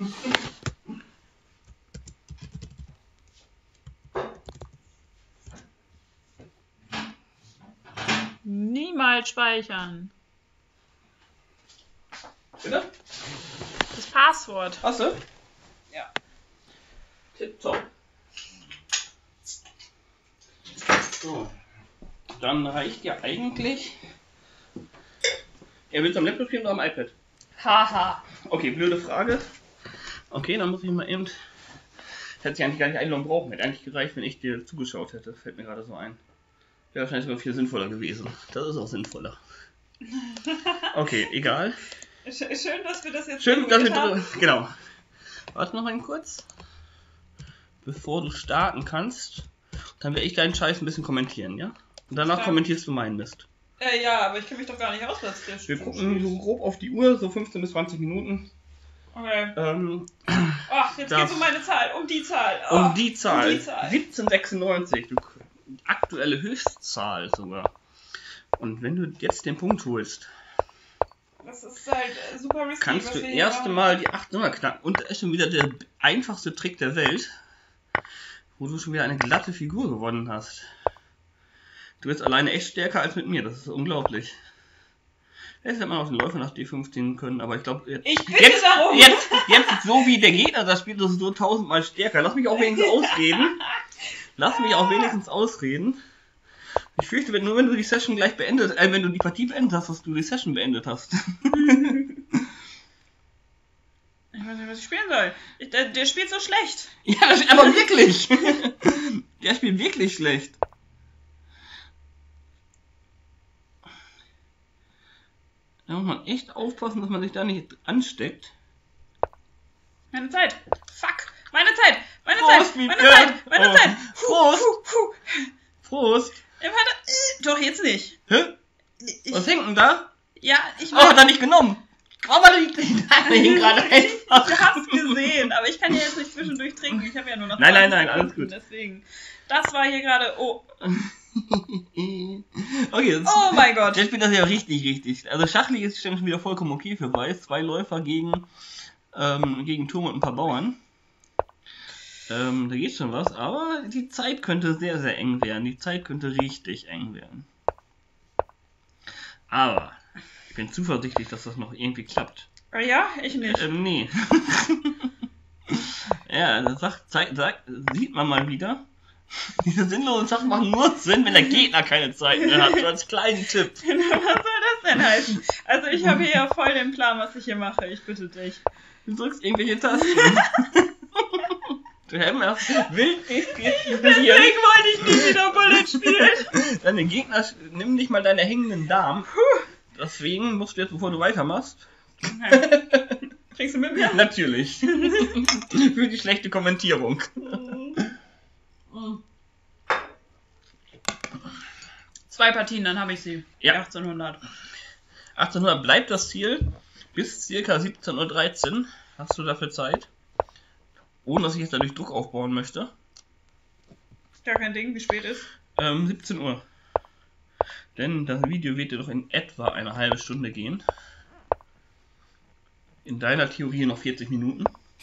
Niemals speichern. Bitte? Das Passwort. Hast du? Ja. Tipptopp. So. Dann reicht ja eigentlich... Willst du am Laptop spielen oder am iPad? Haha. Okay, blöde Frage. Okay, dann muss ich mal eben... Hätte ich eigentlich gar nicht einloggen brauchen. Hätte eigentlich gereicht, wenn ich dir zugeschaut hätte. Fällt mir gerade so ein. Wäre wahrscheinlich sogar viel sinnvoller gewesen. Das ist auch sinnvoller. Okay, egal. Schön, dass wir das jetzt Schön, dass wir haben. genau. Warte noch mal kurz. Bevor du starten kannst, dann werde ich deinen Scheiß ein bisschen kommentieren, ja? Und danach kommentierst du meinen Mist. Ja, aber ich kenne mich doch gar nicht aus, was der Wir gucken so grob auf die Uhr, so 15 bis 20 Minuten. Okay. Ach, jetzt das- geht's um meine Zahl, um die Zahl. Um die Zahl. Um die Zahl. 1796. Aktuelle Höchstzahl sogar. Und wenn du jetzt den Punkt holst, Das ist halt super risky. kannst was du wir hier erst machen. einmal die 8 Nummer knacken. Und das ist schon wieder der einfachste Trick der Welt, wo du schon wieder eine glatte Figur gewonnen hast. Du bist alleine echt stärker als mit mir, das ist unglaublich. Jetzt hätte man auch den Läufer nach D5 ziehen können, aber ich glaube, Ich bitte darum! jetzt so wie der Gegner das spielt, das ist so 1000-mal stärker. Lass mich auch wenigstens ausreden. Ich fürchte, nur wenn du die Session gleich beendet, wenn du die Partie beendet hast, dass du die Session beendet hast. Ich weiß nicht, was ich spielen soll. Der spielt so schlecht. Ja, aber wirklich. Der spielt wirklich schlecht. Da muss man echt aufpassen, dass man sich da nicht ansteckt. Meine Zeit. Fuck. Meine Zeit. Meine Prost, Zeit. Meine Wiebke. Zeit. Meine Oh. Zeit. Prost. Puh. Prost. Doch, jetzt nicht. Hä? Was hängt denn da? Ja, ich Oh, hat er nicht genommen. Aber der hing gerade einfach. Du hast gesehen, aber ich kann ja jetzt nicht zwischendurch trinken. Ich habe ja nur noch Nein, 20 nein, alles Sekunden, gut. Deswegen. Das war hier gerade. Oh. Okay, das Oh mein Gott. der spielt das ja richtig. Also schachlich ist schon wieder vollkommen okay für Weiß. 2 Läufer gegen Turm und ein paar Bauern. Da geht schon was, aber die Zeit könnte sehr, sehr eng werden. Die Zeit könnte richtig eng werden. Aber ich bin zuversichtlich, dass das noch irgendwie klappt. Ja, ich nicht. Nee. Ja, das sieht man mal wieder. Diese sinnlosen Sachen machen nur Sinn, wenn der Gegner keine Zeit mehr hat. So als kleinen Tipp. Was soll das denn heißen? Also ich habe hier ja voll den Plan, was ich hier mache. Ich bitte dich. Du drückst irgendwelche Tasten. Du hämmerst wild Deswegen wollte ich nie wieder Bullet spielen. Deine Gegner, nimm nicht mal deine hängenden Damen. Deswegen musst du jetzt, bevor du weitermachst. Kriegst du mit mir? Natürlich. Für die schlechte Kommentierung. 2 Partien, dann habe ich sie. Ja. 1800. 1800 bleibt das Ziel. Bis ca. 17:13 Uhr hast du dafür Zeit. Ohne dass ich jetzt dadurch Druck aufbauen möchte. Gar kein Ding, wie spät ist? 17 Uhr. Denn das Video wird dir doch in etwa eine halbe Stunde gehen. In deiner Theorie noch 40 Minuten.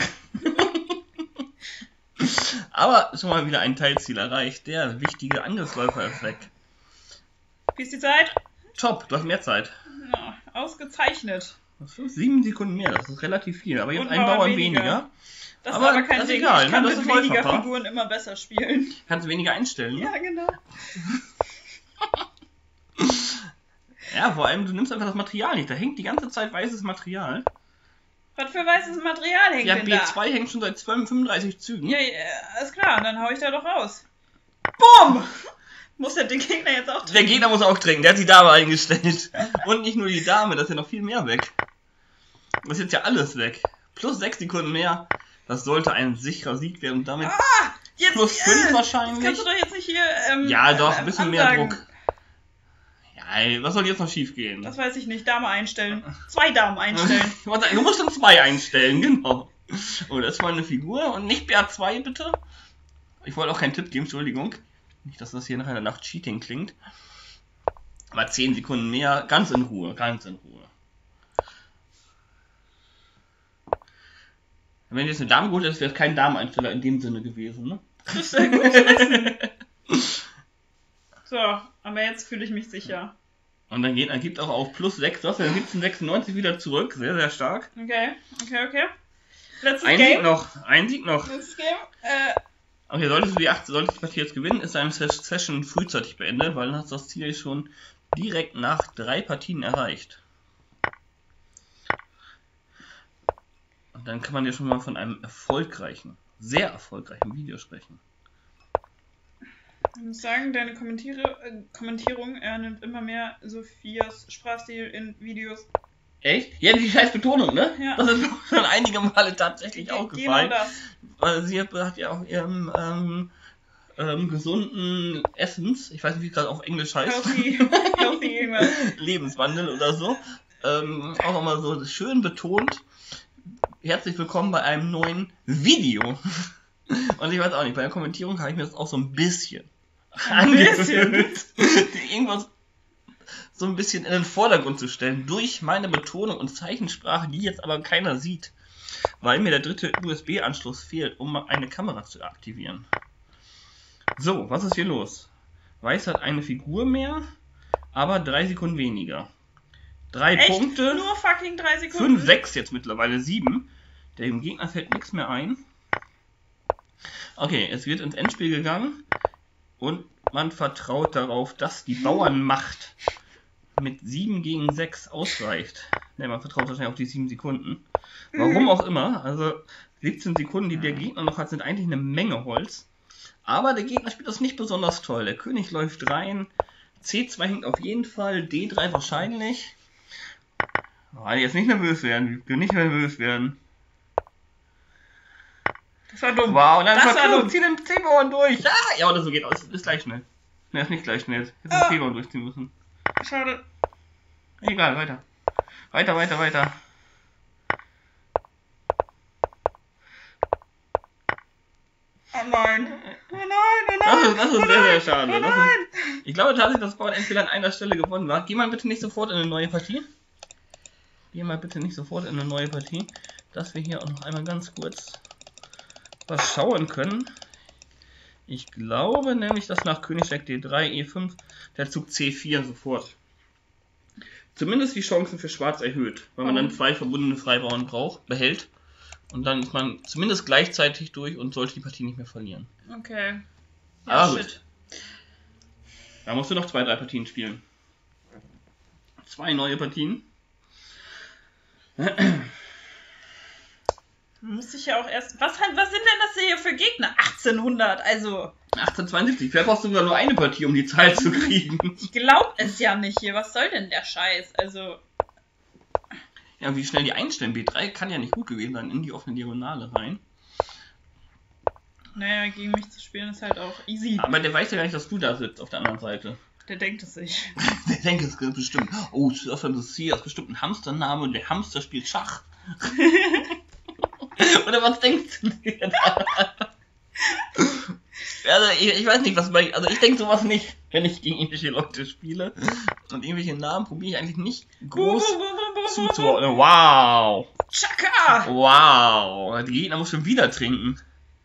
Aber schon mal wieder ein Teilziel erreicht. Der wichtige Angriffsläufer ist weg. Wie ist die Zeit? Top, du hast mehr Zeit. Ja, ausgezeichnet. Das sind 7 Sekunden mehr, das ist relativ viel. Aber jetzt Und ein Bauern weniger. Das Aber ist aber kein das ist Ding. egal, Ich kann ne? Das mit ist weniger Läuferpaar. Figuren immer besser spielen. Kannst du weniger einstellen, ne? Ja, genau. Ja, vor allem, du nimmst einfach das Material nicht. Da hängt die ganze Zeit weißes Material. Was für weißes Material hängt Ja, denn B2 hängt schon seit 35 Zügen. da? Ja, ist klar, dann hau ich da doch raus. BOOM! Muss der Gegner jetzt auch Der Gegner muss auch trinken, der hat die Dame eingestellt. Und nicht nur die Dame, das ist ja noch viel mehr weg. Das ist jetzt ja alles weg. Plus 6 Sekunden mehr. Das sollte ein sicherer Sieg werden und damit Jetzt, plus 5 wahrscheinlich. Das kannst du doch jetzt nicht hier. Ja, doch, ein bisschen mehr ansagen. Druck. Ja, ey, was soll jetzt noch schief gehen? Das weiß ich nicht. Dame einstellen. 2 Damen einstellen. Du musst schon 2 einstellen, genau. Oh, das war eine Figur und nicht BR2, bitte. Ich wollte auch keinen Tipp geben, Entschuldigung. Nicht, dass das hier nachher nach Cheating klingt. Aber 10 Sekunden mehr, ganz in Ruhe, ganz in Ruhe. Wenn jetzt eine Dame geholt hätte, wäre es kein Dameneinsteller in dem Sinne gewesen, ne? Das ist sehr gut zu wissen. So, aber jetzt fühle ich mich sicher. Und dann gibt auch auf plus 6, du hast ja 1796 wieder zurück, sehr, sehr stark. Okay. Letztes Ein Game. Sieg noch. Letztes Game. Okay, solltest du die Partie jetzt gewinnen, ist deine Session frühzeitig beendet, weil dann hast du das Ziel schon direkt nach 3 Partien erreicht. Und dann kann man ja schon mal von einem sehr erfolgreichen Video sprechen. Ich muss sagen, deine Kommentierung nimmt immer mehr Sophias Sprachstil in Videos. Echt? Ja, die scheiß Betonung, ne? Ja. Das ist mir schon einige Male tatsächlich aufgefallen. Genau das. Weil sie hat ja auch ihren gesunden Essens, ich weiß nicht, wie es gerade auf Englisch heißt. Healthy irgendwas. Lebenswandel oder so. Auch nochmal so schön betont. Herzlich willkommen bei einem neuen Video. Und ich weiß auch nicht, bei der Kommentierung habe ich mir das auch so ein bisschen angewöhnt, irgendwas so ein bisschen in den Vordergrund zu stellen, durch meine Betonung und Zeichensprache, die jetzt aber keiner sieht, weil mir der dritte USB-Anschluss fehlt, um eine Kamera zu aktivieren. So, was ist hier los? Weiß hat eine Figur mehr, aber 3 Sekunden weniger. 3 Echt? Punkte. Nur fucking 3 Sekunden? 5, 6 jetzt mittlerweile, 7. Dem Gegner fällt nichts mehr ein. Okay, es wird ins Endspiel gegangen und man vertraut darauf, dass die Bauernmacht mit 7 gegen 6 ausreicht. Ne, man vertraut wahrscheinlich auf die 7 Sekunden. Warum auch immer. Also 17 Sekunden, die der Gegner noch hat, sind eigentlich eine Menge Holz. Aber der Gegner spielt das nicht besonders toll. Der König läuft rein. C2 hängt auf jeden Fall. D3 wahrscheinlich. Oh, jetzt nicht nervös werden. Nicht nervös werden. Das war dumm. Wow, und dann Das war dumm. zieh den C-Bauern durch. Ah, ja, oder so geht aus. Ist gleich schnell. Ne, ist nicht gleich schnell. Jetzt den C-Bauern durchziehen müssen. Schade. Egal, weiter. Weiter. Oh nein. Oh nein. Das ist sehr, sehr schade. Ich glaube tatsächlich, dass Bauern entweder an einer Stelle gewonnen war. Geh mal bitte nicht sofort in eine neue Partie. Dass wir hier auch noch einmal ganz kurz was schauen können. Ich glaube nämlich, dass nach König schlägt D3, E5 der Zug C4 sofort zumindest die Chancen für Schwarz erhöht, weil man dann 2 verbundene Freibauern behält und dann ist man zumindest gleichzeitig durch und sollte die Partie nicht mehr verlieren. Okay. Aber gut. Da musst du noch 2, 3 Partien spielen. 2 neue Partien. Müsste ich ja auch erst. Was sind denn das hier für Gegner? 1800, also. 1872. Vielleicht brauchst du sogar nur eine Partie, um die Zahl zu kriegen. Ich glaub es ja nicht hier. Was soll denn der Scheiß? Also. Ja, wie schnell die einstellen. B3 kann ja nicht gut gewesen sein, in die offene Diagonale rein. Naja, gegen mich zu spielen ist halt auch easy. Aber der weiß ja gar nicht, dass du da sitzt auf der anderen Seite. Der denkt es sich. Der denkt es bestimmt. Oh, Sir Francis Sears, bestimmt ein Hamstername und der Hamster spielt Schach. Oder was denkst du dir da? Also ich weiß nicht, also ich denke sowas nicht, wenn ich gegen irgendwelche Leute spiele. Und irgendwelche Namen probiere ich eigentlich nicht groß zuzuordnen. Wow! Chaka! Wow! Die Gegner muss schon wieder trinken.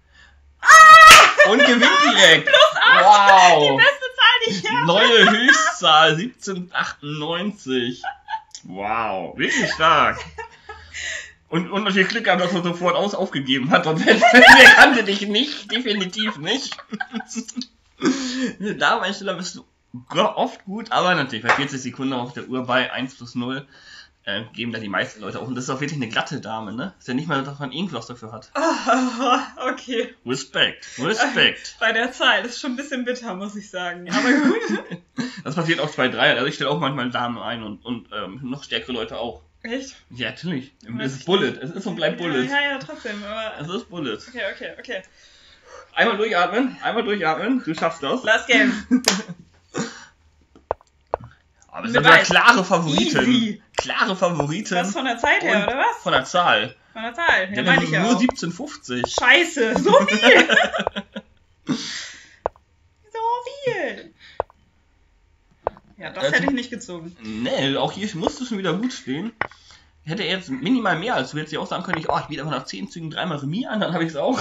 Und gewinnt direkt. Plus 8! Wow! Die beste Zahl, die ich habe. Neue Höchstzahl, 1798. Wow, wirklich stark. Und natürlich Glück gehabt, dass er sofort aufgegeben hat. Und der kannte dich nicht, definitiv nicht. Dameneinsteller bist du oft gut, aber natürlich bei 40 Sekunden auf der Uhr bei 1+0 geben da die meisten Leute auch. Und das ist auch wirklich eine glatte Dame, ne? Ist ja nicht mal, dass man irgendwas dafür hat. Oh, okay. Respekt. Bei der Zahl ist schon ein bisschen bitter, muss ich sagen. Aber gut. Das passiert auch 2-3. Also ich stelle auch manchmal Damen ein und noch stärkere Leute auch. Echt? Ja, natürlich. Es ist Bullet. Es ist und bleibt Bullet. Ja, trotzdem. Aber Es ist Bullet. Okay. Einmal durchatmen. Du schaffst das. Last Game. Aber es ist eine klare Favoritin. Easy. Klare Favoritin. Was von der Zeit her, Und oder was? Von der Zahl. Von der Zahl. Ja, Ja, meine ich ja nur auch. 1750. Scheiße, so viel! So viel! Ja, das hätte ich nicht gezogen. Nee, auch hier musst du schon wieder gut stehen. Hätte er jetzt minimal mehr als du hättest ja auch sagen können, ich biete aber nach 10 Zügen 3-mal Remis an, dann habe ich es auch.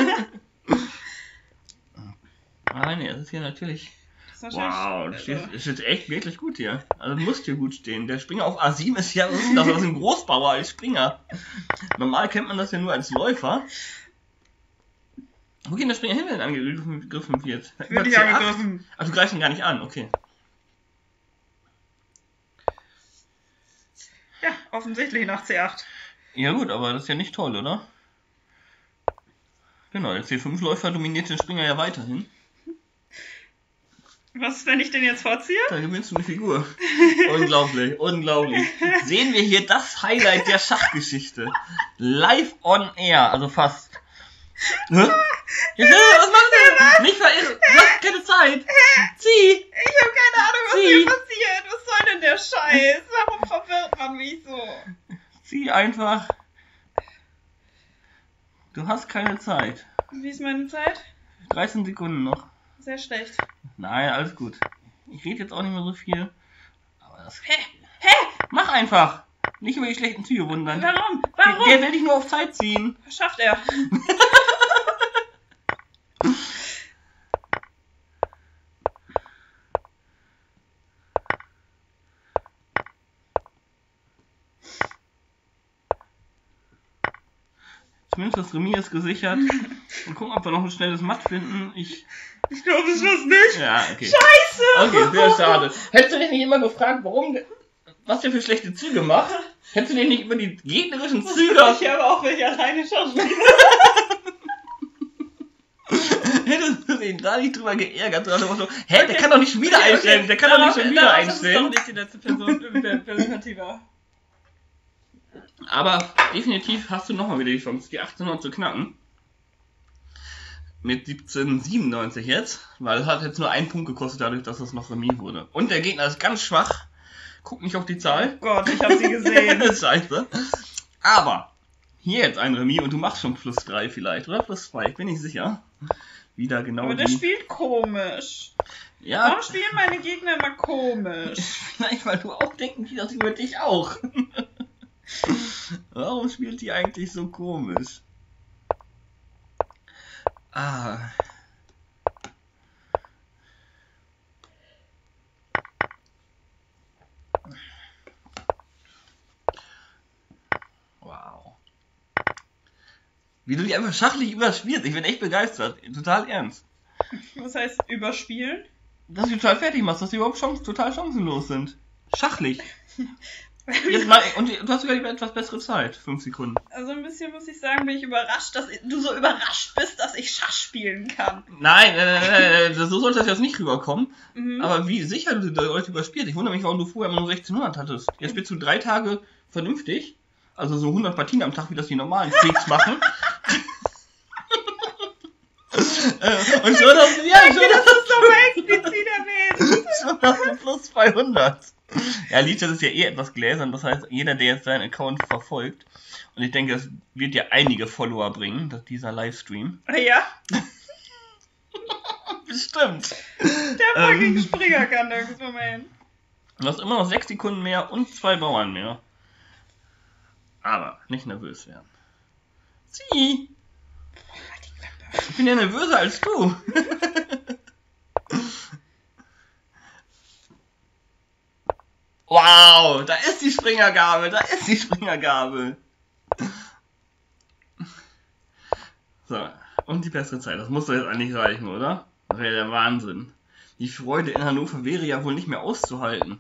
Nee, das ist hier natürlich... Wow, das steht echt wirklich gut hier. Also du musst hier gut stehen. Der Springer auf A7 ist ja, was ist das? Das ist ein Großbauer als Springer. Normal kennt man das ja nur als Läufer. Wo geht der Springer hin, wenn er angegriffen wird? Wird nicht angegriffen. Ach, du greifst ihn gar nicht an, okay. Ja, offensichtlich nach C8. Ja gut, aber das ist ja nicht toll, oder? Genau, der C5-Läufer dominiert den Springer ja weiterhin. Was, wenn ich den jetzt vorziehe? Dann gewinnst du eine Figur. Unglaublich. Sehen wir hier das Highlight der Schachgeschichte. Live on air, also fast. Hä? Was machst du? Nicht verirren. Du hast keine Zeit. Zieh. Ich habe keine Ahnung, was hier passiert. Was soll denn der Scheiß? Warum verwirrt man mich so? Zieh einfach. Du hast keine Zeit. Wie ist meine Zeit? 13 Sekunden noch. Sehr schlecht. Nein, alles gut. Ich rede jetzt auch nicht mehr so viel. Aber das... Hä? Mach einfach! Nicht über die schlechten Züge wundern. Warum? Der will dich nur auf Zeit ziehen. Was schafft er? Zumindest das Remis ist gesichert. Und gucken, ob wir noch ein schnelles Matt finden. Ich glaube, es war's nicht. Ja, okay. Scheiße! Okay, sehr schade. Hättest du dich nicht immer gefragt, was der für schlechte Züge macht? Hättest du dich nicht über die gegnerischen Züge... Ich habe auch welche alleine schon. Hättest du dich da nicht drüber geärgert? Der kann doch nicht schon wieder einstellen. Der kann doch nicht schon wieder einstellen. Das ist doch nicht die letzte Person. Aber definitiv hast du nochmal wieder die Chance, die 1800 zu knacken. Mit 1797 jetzt, weil es hat jetzt nur einen Punkt gekostet, dadurch, dass es noch Remis wurde. Und der Gegner ist ganz schwach. Guck nicht auf die Zahl. Oh Gott, ich habe sie gesehen. Scheiße. Aber hier jetzt ein Remis und du machst schon +3 vielleicht, oder +2, ich bin nicht sicher. Wieder genau aber der spielt komisch. Ja. Warum spielen meine Gegner immer komisch? Vielleicht, weil du auch denken, die das über dich auch. Warum spielt die eigentlich so komisch? Wow. Wie du die einfach schachlich überspielst. Ich bin echt begeistert. Total ernst. Was heißt überspielen? Dass du total fertig machst, dass die überhaupt total chancenlos sind. Schachlich. Jetzt mal, und du hast sogar etwas bessere Zeit. 5 Sekunden. Also ein bisschen muss ich sagen, bin ich überrascht, dass du so überrascht bist, dass ich Schach spielen kann. Nein, so sollte das jetzt nicht rüberkommen. Aber wie sicher du die Leute überspielst. Ich wundere mich, warum du vorher immer nur 1600 hattest. Jetzt spielst du 3 Tage vernünftig. Also so 100 Partien am Tag, wie das die normalen Freaks machen. Und schon hast du, das ist doch mal explizit erwähnt. Schon das ist plus 200. Ja, Legion ist ja eh etwas gläsern, das heißt, jeder, der jetzt seinen Account verfolgt, und ich denke, das wird ja einige Follower bringen, dieser Livestream. Ja. Bestimmt. Der fucking Springer kann nirgendwo mehr hin. Du hast immer noch 6 Sekunden mehr und 2 Bauern mehr. Aber nicht nervös werden. Sieh! Ich bin ja nervöser als du. Wow, da ist die Springergabel, da ist die Springergabel. So, und die bessere Zeit. Das muss doch jetzt eigentlich reichen, oder? Das wäre der Wahnsinn. Die Freude in Hannover wäre ja wohl nicht mehr auszuhalten.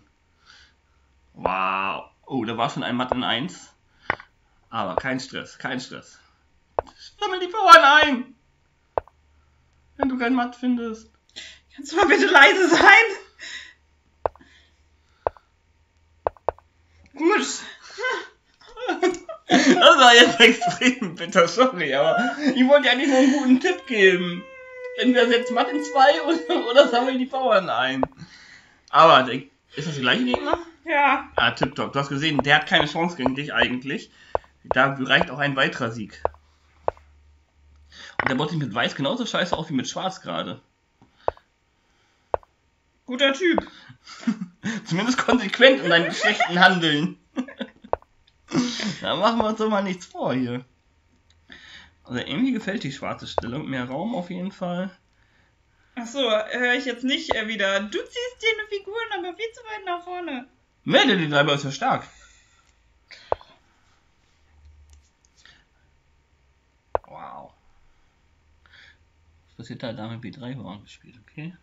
Wow. Oh, da war schon ein Matt in 1. Aber kein Stress, kein Stress. Sammel die Bauern ein! Wenn du kein Matt findest. Kannst du mal bitte leise sein? Gut. Das war jetzt extrem bitter, sorry, aber ich wollte ja nicht nur einen guten Tipp geben. Entweder setzt Matt in 2 oder sammel die Bauern ein. Aber, ist das der gleiche Gegner? Ja. Ah, tipptopp. Du hast gesehen, der hat keine Chance gegen dich eigentlich. Da reicht auch ein weiterer Sieg. Und der baut sich mit Weiß genauso scheiße auf wie mit Schwarz gerade. Guter Typ. Zumindest konsequent in deinem schlechten Handeln. Da machen wir uns doch mal nichts vor hier. Also irgendwie gefällt die schwarze Stellung. Mehr Raum auf jeden Fall. Achso, höre ich jetzt nicht wieder. Du ziehst deine Figuren aber viel zu weit nach vorne. Melde die Treiber ist ja stark. Wow. Was passiert da? Dame B3 war gespielt, okay.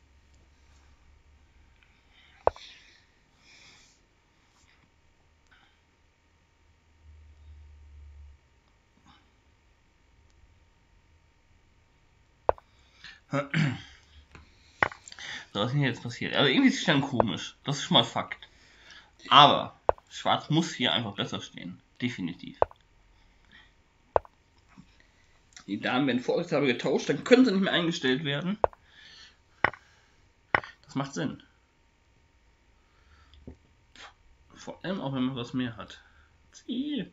So, was ist denn jetzt passiert? Also irgendwie ist es dann komisch. Das ist schon mal Fakt. Aber Schwarz muss hier einfach besser stehen. Definitiv. Die Damen werden vorsichtshalber getauscht, dann können sie nicht mehr eingestellt werden. Das macht Sinn. Vor allem auch, wenn man was mehr hat. Zieh.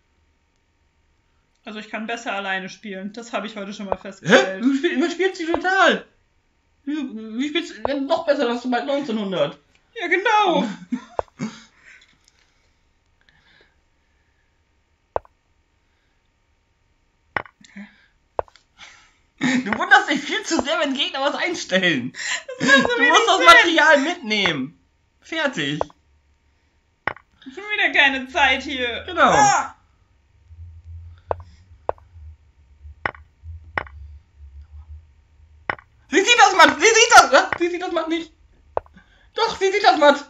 Also ich kann besser alleine spielen. Das habe ich heute schon mal festgestellt. Hä? Du überspielst sie total. Wie spielst du denn noch besser, dass du bald 1900? Ja, genau. Du wunderst dich viel zu sehr, wenn Gegner was einstellen. Das macht so Du wenig musst das Sinn. Material mitnehmen. Fertig. Schon wieder keine Zeit hier. Genau. Ah! Sie sieht das, Mann! Sie sieht das! Ja, sie sieht das, Mann, nicht! Doch, sie sieht das, Mann!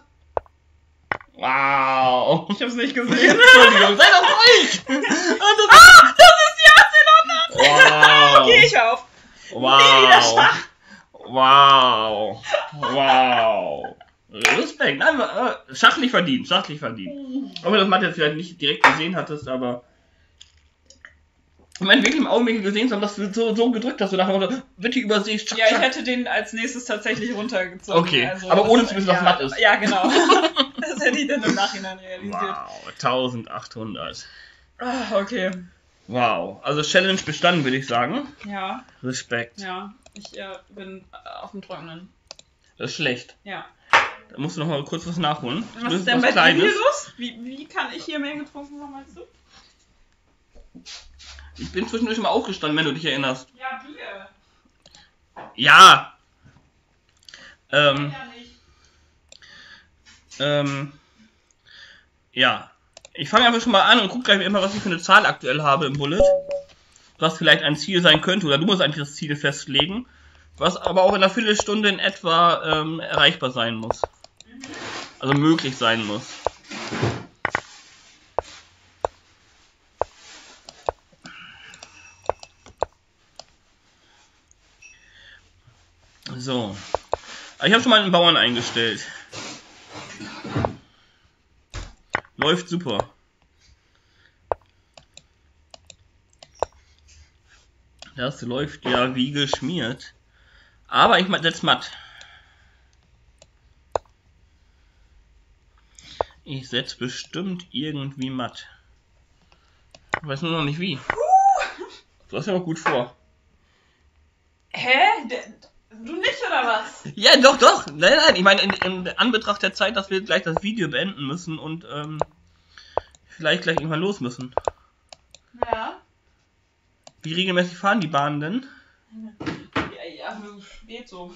Wow! Ich hab's nicht gesehen. Entschuldigung, sei doch ruhig! Das ist die 1800! Wow! Okay, ich hör auf. Nee, wieder schwach. Wow! Wow! Respekt! Nein, schachlich verdient, schachlich verdient. Auch wenn das Matt jetzt vielleicht nicht direkt gesehen hattest, aber... Ich meine, wirklich im Augenblick gesehen zu haben, dass du so gedrückt hast, so nach dem Motto, bitte übersehst, Ja, ich hätte den als nächstes tatsächlich runtergezogen. Okay, also, aber ohne zu wissen, was Matt ist. Ja, genau. Das hätte ich dann im Nachhinein realisiert. Wow, 1800. Ah, okay. Wow, also Challenge bestanden, würde ich sagen. Ja, Respekt. ja. Ich bin auf dem Trockenen. Das ist schlecht. Ja. Da musst du noch mal kurz was nachholen. Was ist denn bei dir hier los? Wie kann ich hier mehr getrunken haben als du? Ich bin zwischendurch mal aufgestanden, wenn du dich erinnerst. Ja, Bier. Ja! Ja, nicht. Ja. Ich fange einfach schon mal an und guck gleich immer, was ich für eine Zahl aktuell habe im Bullet. Was vielleicht ein Ziel sein könnte, oder du musst eigentlich das Ziel festlegen. Was aber auch in einer Viertelstunde in etwa erreichbar sein muss. Also möglich sein muss. So. Ich habe schon mal einen Bauern eingestellt. Läuft super. Das läuft ja wie geschmiert. Aber ich setze Matt. Ich setze bestimmt irgendwie matt. Ich weiß nur noch nicht wie. Du hast ja auch gut vor. Hä? Du nicht, oder was? Ja, doch. Nein. Ich meine, in Anbetracht der Zeit, dass wir gleich das Video beenden müssen und vielleicht gleich irgendwann los müssen. Ja. Wie regelmäßig fahren die Bahnen denn? Ja, geht so.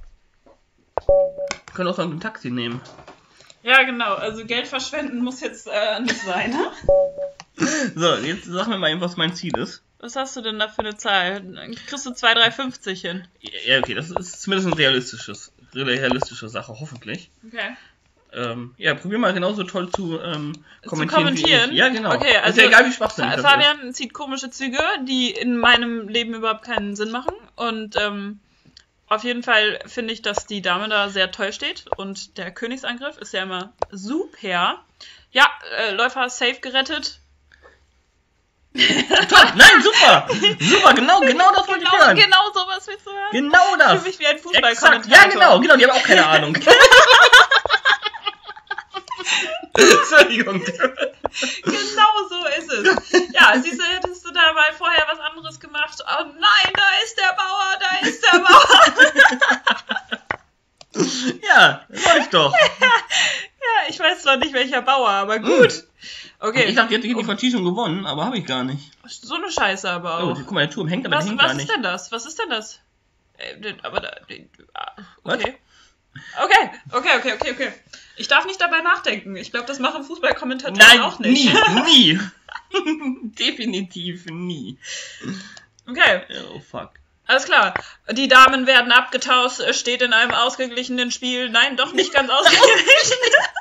Wir können auch dann ein Taxi nehmen. Ja, genau. Also Geld verschwenden muss jetzt nicht sein, ne? So, jetzt sag mir mal eben, was mein Ziel ist. Was hast du denn da für eine Zahl? Dann kriegst du 2,350 hin. Ja, okay, das ist zumindest eine realistische Sache, hoffentlich. Okay. Ja, probier mal genauso toll zu kommentieren. Zu kommentieren? Wie ich. Ja, genau. Okay, also ist ja egal, wie schwachsinnig das Fabian zieht komische Züge, die in meinem Leben überhaupt keinen Sinn machen. Und auf jeden Fall finde ich, dass die Dame da sehr toll steht. Und der Königsangriff ist ja immer super. Ja, Läufer safe gerettet. Top, nein, super! Super, genau das wollte ich hören. Genau sowas willst du hören? Genau das. Ich fühle mich wie ein Fußballkommentator. Ja, genau, die haben auch keine Ahnung. Entschuldigung. Genau so ist es. Ja, siehst du, hättest du da mal vorher was anderes gemacht. Oh nein, da ist der Bauer. Ja, läuft doch. Ja, ich weiß zwar nicht, welcher Bauer, aber gut. Okay. Ich dachte, die hätte gegen die Partie schon gewonnen, aber habe ich gar nicht. So eine Scheiße aber auch. Oh, guck mal, der Turm hängt, aber der hängt gar nicht. Was ist denn das? Aber da... Was? Okay. Okay. Ich darf nicht dabei nachdenken. Ich glaube, das machen Fußballkommentatoren auch nicht. Nie. Definitiv nie. Okay. Oh, fuck. Alles klar. Die Damen werden abgetauscht, steht in einem ausgeglichenen Spiel. Nein, doch nicht ganz ausgeglichen.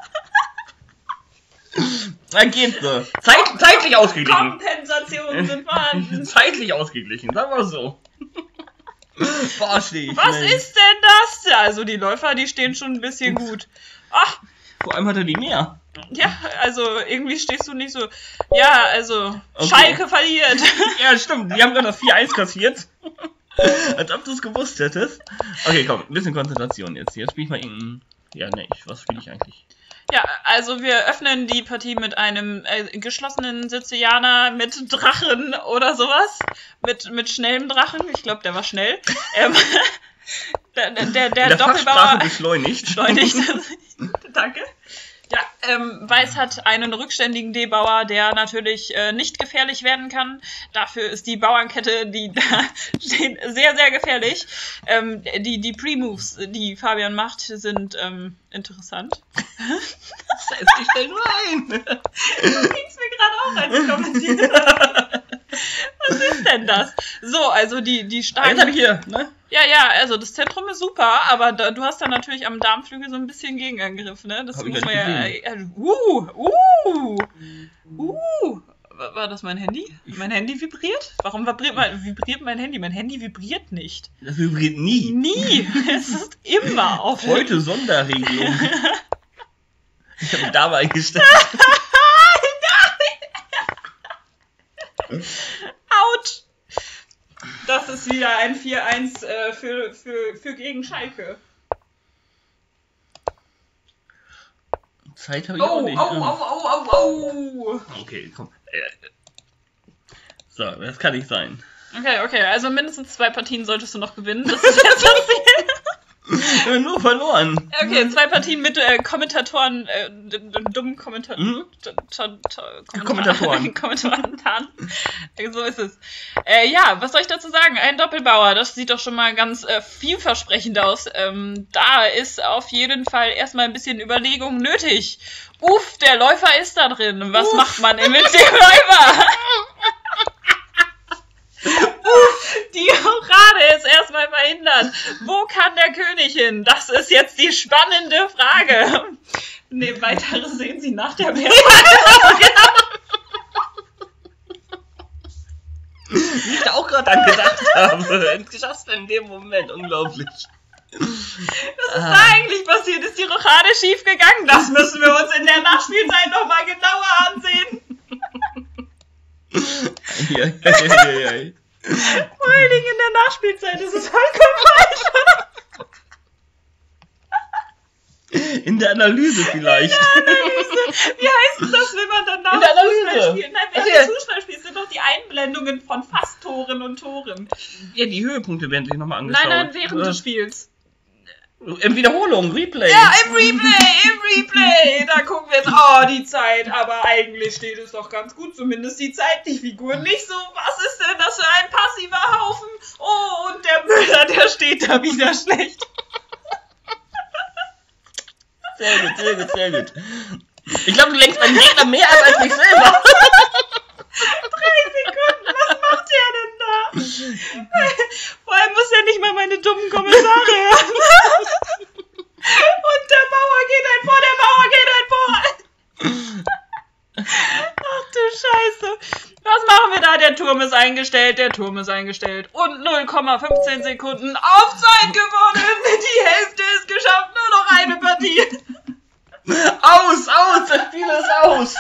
Na, geht so. Zeitlich ausgeglichen. Kompensationen sind vorhanden. Zeitlich ausgeglichen, sagen wir so. Boah, steh ich. Was ist denn das? Also die Läufer, die stehen schon ein bisschen gut. Ach, vor allem hat er die mehr. ja, also irgendwie stehst du nicht so... Ja, also okay. Schalke verliert. Ja, stimmt. Die haben gerade das 4-1 kassiert. Als ob du es gewusst hättest. Okay, komm, ein bisschen Konzentration jetzt. Jetzt spiele ich mal irgendeinen... Ja, ne, was spiele ich eigentlich? Ja, also wir öffnen die Partie mit einem geschlossenen Sizilianer mit Drachen oder sowas. Mit schnellem Drachen. Ich glaube, der war schnell. Der Doppelbauer... beschleunigt. Danke. Ja, Weiß hat einen rückständigen D-Bauer, der natürlich nicht gefährlich werden kann. Dafür ist die Bauernkette, die da steht, sehr, sehr gefährlich. Die Pre-Moves, die Fabian macht, sind interessant. Ich stell nur ein. Das ging's mir gerade auch, als ich kommentiert habe. Was ist denn das? So, also die starken... Jetzt hab ich hier, ne? Ja, also das Zentrum ist super, aber du hast dann natürlich am Darmflügel so ein bisschen Gegenangriff, ne? Das muss man ja... War das mein Handy? Mein Handy vibriert? Warum vibriert mein Handy? Mein Handy vibriert nicht. Das vibriert nie. Nie. Es ist immer auf. Heute Sonderregelung. Ich habe da eingestellt. Autsch! Das ist wieder ein 4-1 für gegen Schalke. Zeit habe ich auch nicht. Au. Okay, komm. So, das kann nicht sein. Okay, also mindestens 2 Partien solltest du noch gewinnen. Das ist jetzt das Ziel. Nur verloren. Okay, 2 Partien mit Kommentatoren, dummen Kommentatoren. Kommentatoren. So ist es. Ja, was soll ich dazu sagen? Ein Doppelbauer, das sieht doch schon mal ganz vielversprechend aus. Da ist auf jeden Fall erstmal ein bisschen Überlegung nötig. Uff, der Läufer ist da drin. Was macht man denn mit dem Läufer? Die Rochade ist erstmal verhindert. Wo kann der König hin? Das ist jetzt die spannende Frage. Ne, weiteres sehen Sie nach der Werbung. Wie ich da auch gerade an gedacht habe. Just in dem Moment, unglaublich. Was ist da eigentlich passiert? Ist die Rochade schief gegangen? Das müssen wir uns in der Nachspielzeit nochmal genauer ansehen. Ja. Vor allen Dingen in der Nachspielzeit ist es vollkommen falsch. In der Analyse vielleicht. Analyse. Wie heißt denn das, wenn man dann nach In der Fußball Analyse. spielt? Nein, wenn man Fußball spielt, sind doch die Einblendungen von Fast-Toren und Toren. Ja, die Höhepunkte werden sich nochmal angeschaut. Nein, während des Spiels. In Wiederholung, Replay. Ja, im Replay. Da gucken wir jetzt, oh, die Zeit. Aber eigentlich steht es doch ganz gut, zumindest die Zeit. Die Figuren nicht so. Was ist denn das für ein passiver Haufen? Oh, und der Müller, der steht da wieder schlecht. Sehr gut. Ich glaube, du lenkst meinen Gegner mehr ab als mich selber. 3 Sekunden, was macht der denn da? Vor allem muss er nicht mal meine dummen Kommentare hören. Und der Bauer geht ein vor. Ach du Scheiße. Was machen wir da? Der Turm ist eingestellt. Und 0,15 Sekunden auf Zeit gewonnen. Die Hälfte ist geschafft. Nur noch eine Partie. Aus, das Spiel ist aus.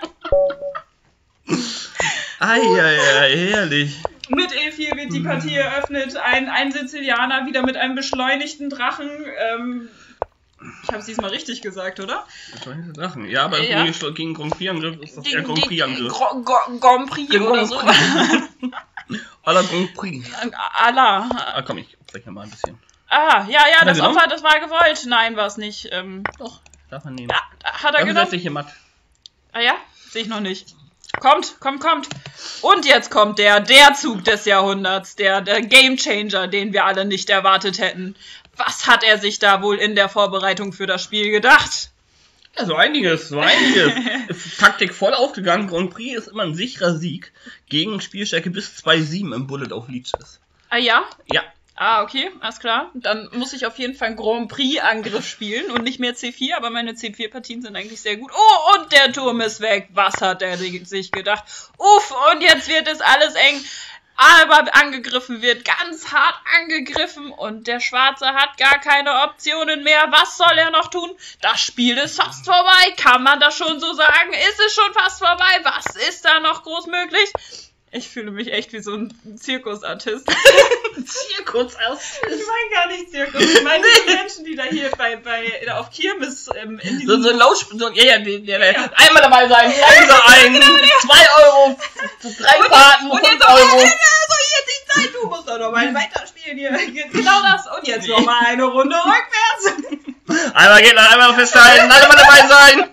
Eieiei, herrlich. Mit E4 wird die Partie eröffnet. Ein Sizilianer wieder mit einem beschleunigten Drachen. Ich habe es diesmal richtig gesagt, oder? Beschleunigte Drachen. Ja, aber gegen Grand Prix-Angriff ist das eher Grand Prix-Angriff. Grand Prix oder so. À la Grand Prix. À Komm, ich spreche mal ein bisschen. Ja, das Opfer, das war gewollt. Nein, war es nicht. Doch, darf man nehmen. Ja, hat er genommen. Hier matt. Ja? Sehe ich noch nicht. Kommt. Und jetzt kommt der Zug des Jahrhunderts, der Gamechanger, den wir alle nicht erwartet hätten. Was hat er sich da wohl in der Vorbereitung für das Spiel gedacht? Ja, so einiges. Ist Taktik voll aufgegangen. Grand Prix ist immer ein sicherer Sieg gegen Spielstärke bis 2-7 im Bullet auf Leeches. Ja? Ja. Okay, alles klar. Dann muss ich auf jeden Fall einen Grand Prix-Angriff spielen und nicht mehr C4, aber meine C4-Partien sind eigentlich sehr gut. Oh, und der Turm ist weg. Was hat er sich gedacht? Uff, und jetzt wird es alles eng. Aber angegriffen wird ganz hart angegriffen und der Schwarze hat gar keine Optionen mehr. Was soll er noch tun? Das Spiel ist fast vorbei. Kann man das schon so sagen? Ist es schon fast vorbei? Was ist da noch groß möglich? Ich fühle mich echt wie so ein Zirkusartist. Zirkusartist? Ich meine gar nicht Zirkus. Ich meine die Menschen, die da hier auf Kirmes in diesem... So ein Lautsprecher. Ja. Einmal dabei sein. Steigen Sie ein. 2 Euro. 3 Karten. Und 5 jetzt Euro. jetzt die Zeit. Du musst doch noch mal weiterspielen hier. Genau das. Und jetzt noch mal eine Runde rückwärts. Einmal geht noch, einmal festhalten. Alle mal dabei sein.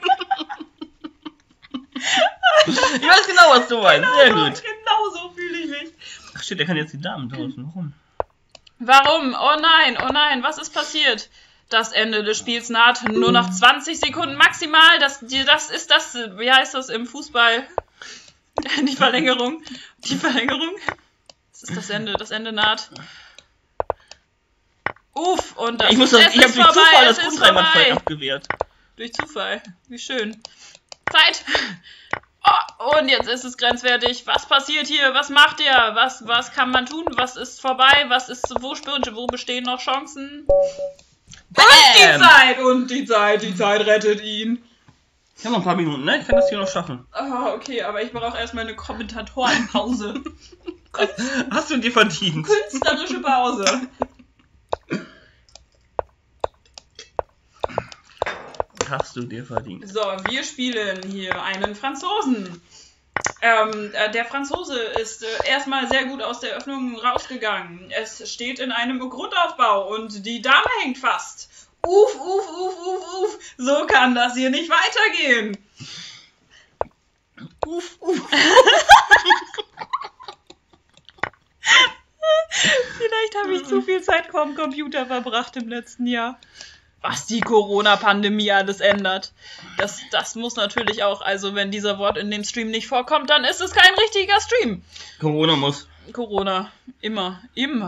Ich weiß genau, was du meinst. Sehr gut. Genau so fühle ich mich. Ach shit, der kann jetzt die Damen tauschen. Warum? Oh nein, was ist passiert? Das Ende des Spiels naht. Nur noch 20 Sekunden maximal. Das ist das, wie heißt das im Fußball? Die Verlängerung. Das ist das Ende. Das Ende naht. Uff, und das ich habe durch Zufall das Grundreimann abgewehrt. Durch Zufall. Wie schön. Zeit. Oh, und jetzt ist es grenzwertig. Was passiert hier? Was macht er? Was kann man tun? Was ist vorbei? Wo bestehen noch Chancen? Und die Zeit rettet ihn. Ich habe noch ein paar Minuten, ne? Ich kann das hier noch schaffen. Oh, okay, aber ich brauche erstmal eine Kommentatorenpause. Hast du dir verdient? Künstlerische Pause. Hast du dir verdient. So, wir spielen hier einen Franzosen. Der Franzose ist erstmal sehr gut aus der Öffnung rausgegangen. Es steht in einem Grundaufbau und die Dame hängt fast. Uff. So kann das hier nicht weitergehen. Uff. Vielleicht habe ich zu viel Zeit vorm Computer verbracht im letzten Jahr. Was die Corona-Pandemie alles ändert. Das muss natürlich auch, also wenn dieser Wort in dem Stream nicht vorkommt, dann ist es kein richtiger Stream. Corona muss. Corona. Immer.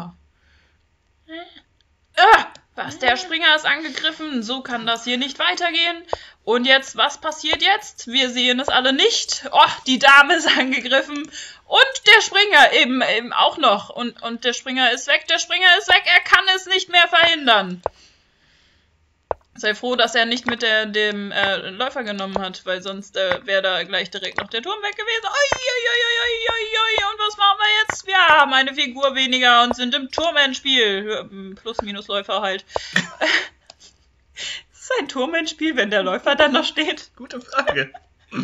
Was, der Springer ist angegriffen, so kann das hier nicht weitergehen. Und jetzt, was passiert jetzt? Wir sehen es alle nicht. Oh, die Dame ist angegriffen. Und der Springer eben auch noch. Und der Springer ist weg, er kann es nicht mehr verhindern. Sei froh, dass er nicht mit dem Läufer genommen hat, weil sonst wäre da gleich direkt noch der Turm weg gewesen. Und was machen wir jetzt? Wir haben eine Figur weniger und sind im Turmendspiel. Plus-Minus-Läufer halt. Sei kein Turm ins Spiel, wenn der Läufer dann noch steht? Gute Frage.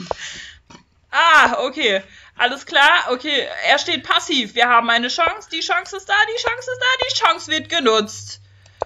Ah, okay. Alles klar. Okay, er steht passiv. Wir haben eine Chance. Die Chance ist da, die Chance ist da, die Chance wird genutzt.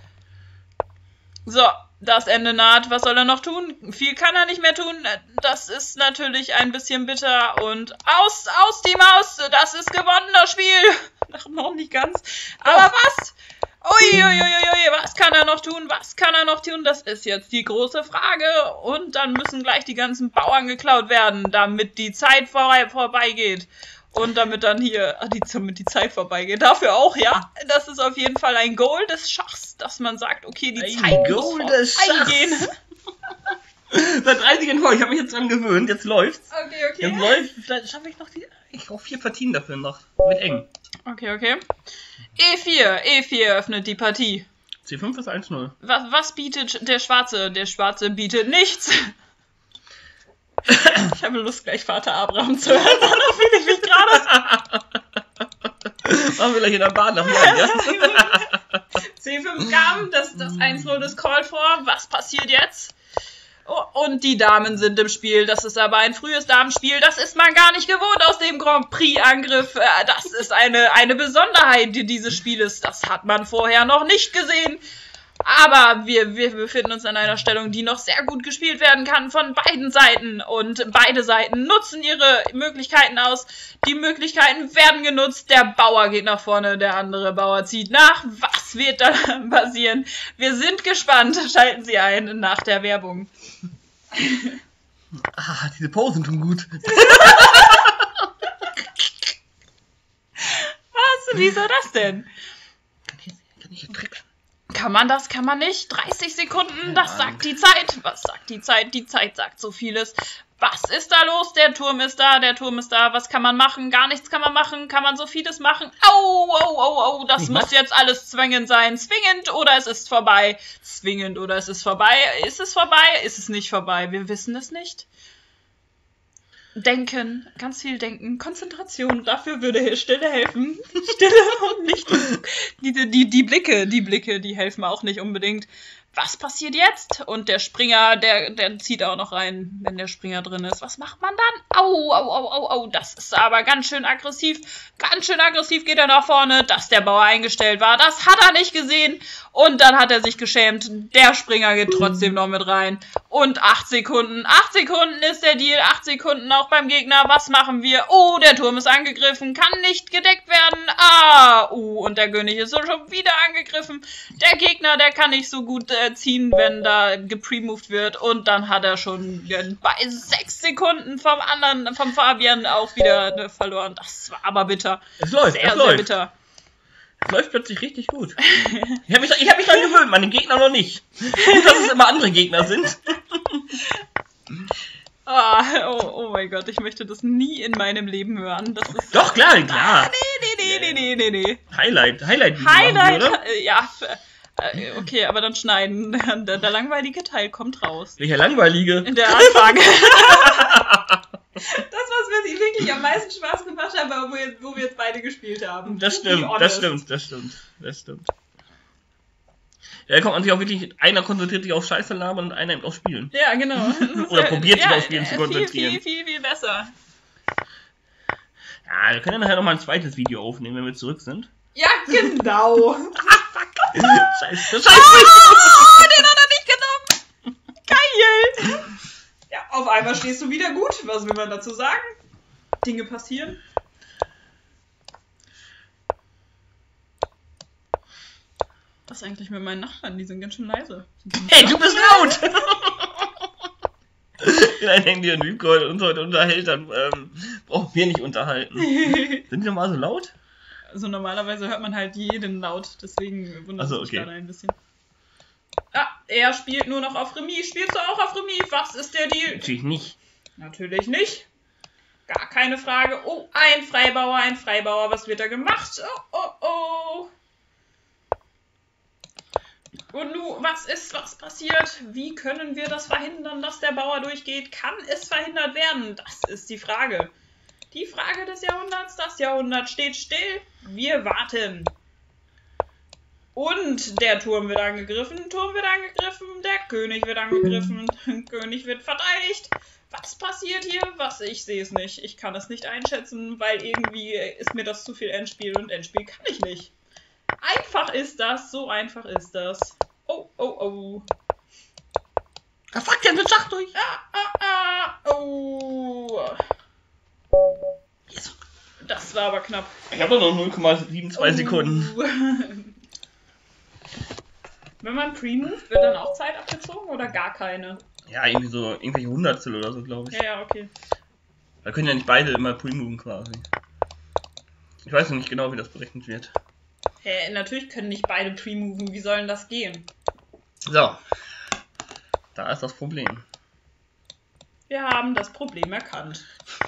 So, das Ende naht. Was soll er noch tun? Viel kann er nicht mehr tun. Das ist natürlich ein bisschen bitter. Und aus die Maus. Das ist gewonnen, das Spiel. Ach, noch nicht ganz. Aber was? Uiuiuiui, was kann er noch tun? Was kann er noch tun? Das ist jetzt die große Frage. Und dann müssen gleich die ganzen Bauern geklaut werden, damit die Zeit vorbeigeht. Und damit dann hier, damit die Zeit vorbeigeht. Dafür auch, ja. Das ist auf jeden Fall ein Goal des Schachs, dass man sagt, okay, die Zeit muss vorbeigehen. Seit 3 Siegen vor. Ich habe mich jetzt dran gewöhnt. Jetzt läuft's. Okay. Jetzt läuft. Vielleicht schaffe ich noch ich brauche 4 Partien dafür noch. Wird eng. Okay. E4 öffnet die Partie. C5 ist 1-0. Was bietet der Schwarze? Der Schwarze bietet nichts. Ich habe Lust, gleich Vater Abraham zu hören. Da fühle ich mich gerade. Machen wir gleich in der Bahn nach Jan, ja? C5 kam, das 1-0 des Call vor. Was passiert jetzt? Oh, und die Damen sind im Spiel. Das ist aber ein frühes Damenspiel. Das ist man gar nicht gewohnt aus dem Grand Prix-Angriff. Das ist eine Besonderheit dieses Spieles. Das hat man vorher noch nicht gesehen. Aber wir befinden uns in einer Stellung, die noch sehr gut gespielt werden kann von beiden Seiten. Und beide Seiten nutzen ihre Möglichkeiten aus. Die Möglichkeiten werden genutzt. Der Bauer geht nach vorne, der andere Bauer zieht nach. Was wird da passieren? Wir sind gespannt. Schalten Sie ein nach der Werbung. Diese Posen tun gut. Was? Wieso das denn? Kann ich hier tricksen? Kann man das? Kann man nicht? 30 Sekunden, das sagt die Zeit. Was sagt die Zeit? Die Zeit sagt so vieles. Was ist da los? Der Turm ist da, Was kann man machen? Gar nichts kann man machen. Kann man so vieles machen? Au, das muss jetzt alles zwingend sein. Zwingend oder es ist vorbei. Zwingend oder es ist vorbei. Ist es vorbei? Ist es nicht vorbei? Wir wissen es nicht. Denken, ganz viel denken, Konzentration, dafür würde Stille helfen. Stille und nicht die Blicke, die helfen auch nicht unbedingt. Was passiert jetzt? Und der Springer, der zieht auch noch rein, wenn der Springer drin ist. Was macht man dann? Au, das ist aber ganz schön aggressiv. Ganz schön aggressiv geht er nach vorne, dass der Bauer eingestellt war. Das hat er nicht gesehen. Und dann hat er sich geschämt. Der Springer geht trotzdem noch mit rein. Und 8 Sekunden. 8 Sekunden ist der Deal. 8 Sekunden auch beim Gegner. Was machen wir? Oh, der Turm ist angegriffen. Kann nicht gedeckt werden. Und der König ist schon wieder angegriffen. Der Gegner, der kann nicht so gut ziehen, wenn da gepremoved wird. Und dann hat er schon bei 6 Sekunden vom Fabian auch wieder verloren. Das war aber bitter. Es läuft, sehr bitter. Es läuft plötzlich richtig gut. Ich hab mich dran gewöhnt, meinen Gegner noch nicht. Gut, dass es immer andere Gegner sind. Oh mein Gott, ich möchte das nie in meinem Leben hören. Das ist doch, klar. Nee. Highlight, oder? Ja, okay, aber dann schneiden. Der langweilige Teil kommt raus. Welcher langweilige? In der Anfang. Das, was mir wirklich am meisten Spaß gemacht hat, war, wo wir jetzt beide gespielt haben. Das stimmt. Ja, da kommt man sich auch wirklich, einer konzentriert sich auf Scheiße labern und einer eben auf Spielen. Ja, genau. Oder probiert sich auf Spielen zu konzentrieren. Viel besser. Ja, wir können ja nachher nochmal ein zweites Video aufnehmen, wenn wir zurück sind. Ja, genau. Scheiße. Den hat er nicht genommen. Geil. Ja, auf einmal stehst du wieder gut. Was will man dazu sagen? Dinge passieren. Was ist eigentlich mit meinen Nachbarn? Die sind ganz schön leise. Hey, du bist laut! Wenn ein Handy und Recall uns heute unterhält, dann brauchen wir nicht unterhalten. Sind die normal so laut? Also normalerweise hört man halt jeden laut, deswegen wundert mich gerade ein bisschen. Er spielt nur noch auf Remis. Spielst du auch auf Remis? Was ist der Deal? Natürlich nicht. Natürlich nicht. Gar keine Frage. Oh, ein Freibauer. Was wird da gemacht? Oh. Und nun, was passiert? Wie können wir das verhindern, dass der Bauer durchgeht? Kann es verhindert werden? Das ist die Frage. Die Frage des Jahrhunderts. Das Jahrhundert steht still. Wir warten. Und der Turm wird angegriffen, der König wird angegriffen, der König wird verteidigt. Was passiert hier? Ich sehe es nicht. Ich kann es nicht einschätzen, weil irgendwie ist mir das zu viel Endspiel und Endspiel kann ich nicht. Einfach ist das, so einfach ist das. Oh, oh, oh. Da fragt ja den Schach durch. Oh. Yes. Das war aber knapp. Ich habe noch 0,72 Sekunden. Wenn man pre-moved, wird dann auch Zeit abgezogen oder gar keine? Ja, irgendwie so, irgendwelche Hundertstel oder so, glaube ich. Ja, okay. Da können ja nicht beide immer pre-moven quasi. Ich weiß noch nicht genau, wie das berechnet wird. Natürlich können nicht beide pre-moven. Wie soll denn das gehen? So. Da ist das Problem. Wir haben das Problem erkannt.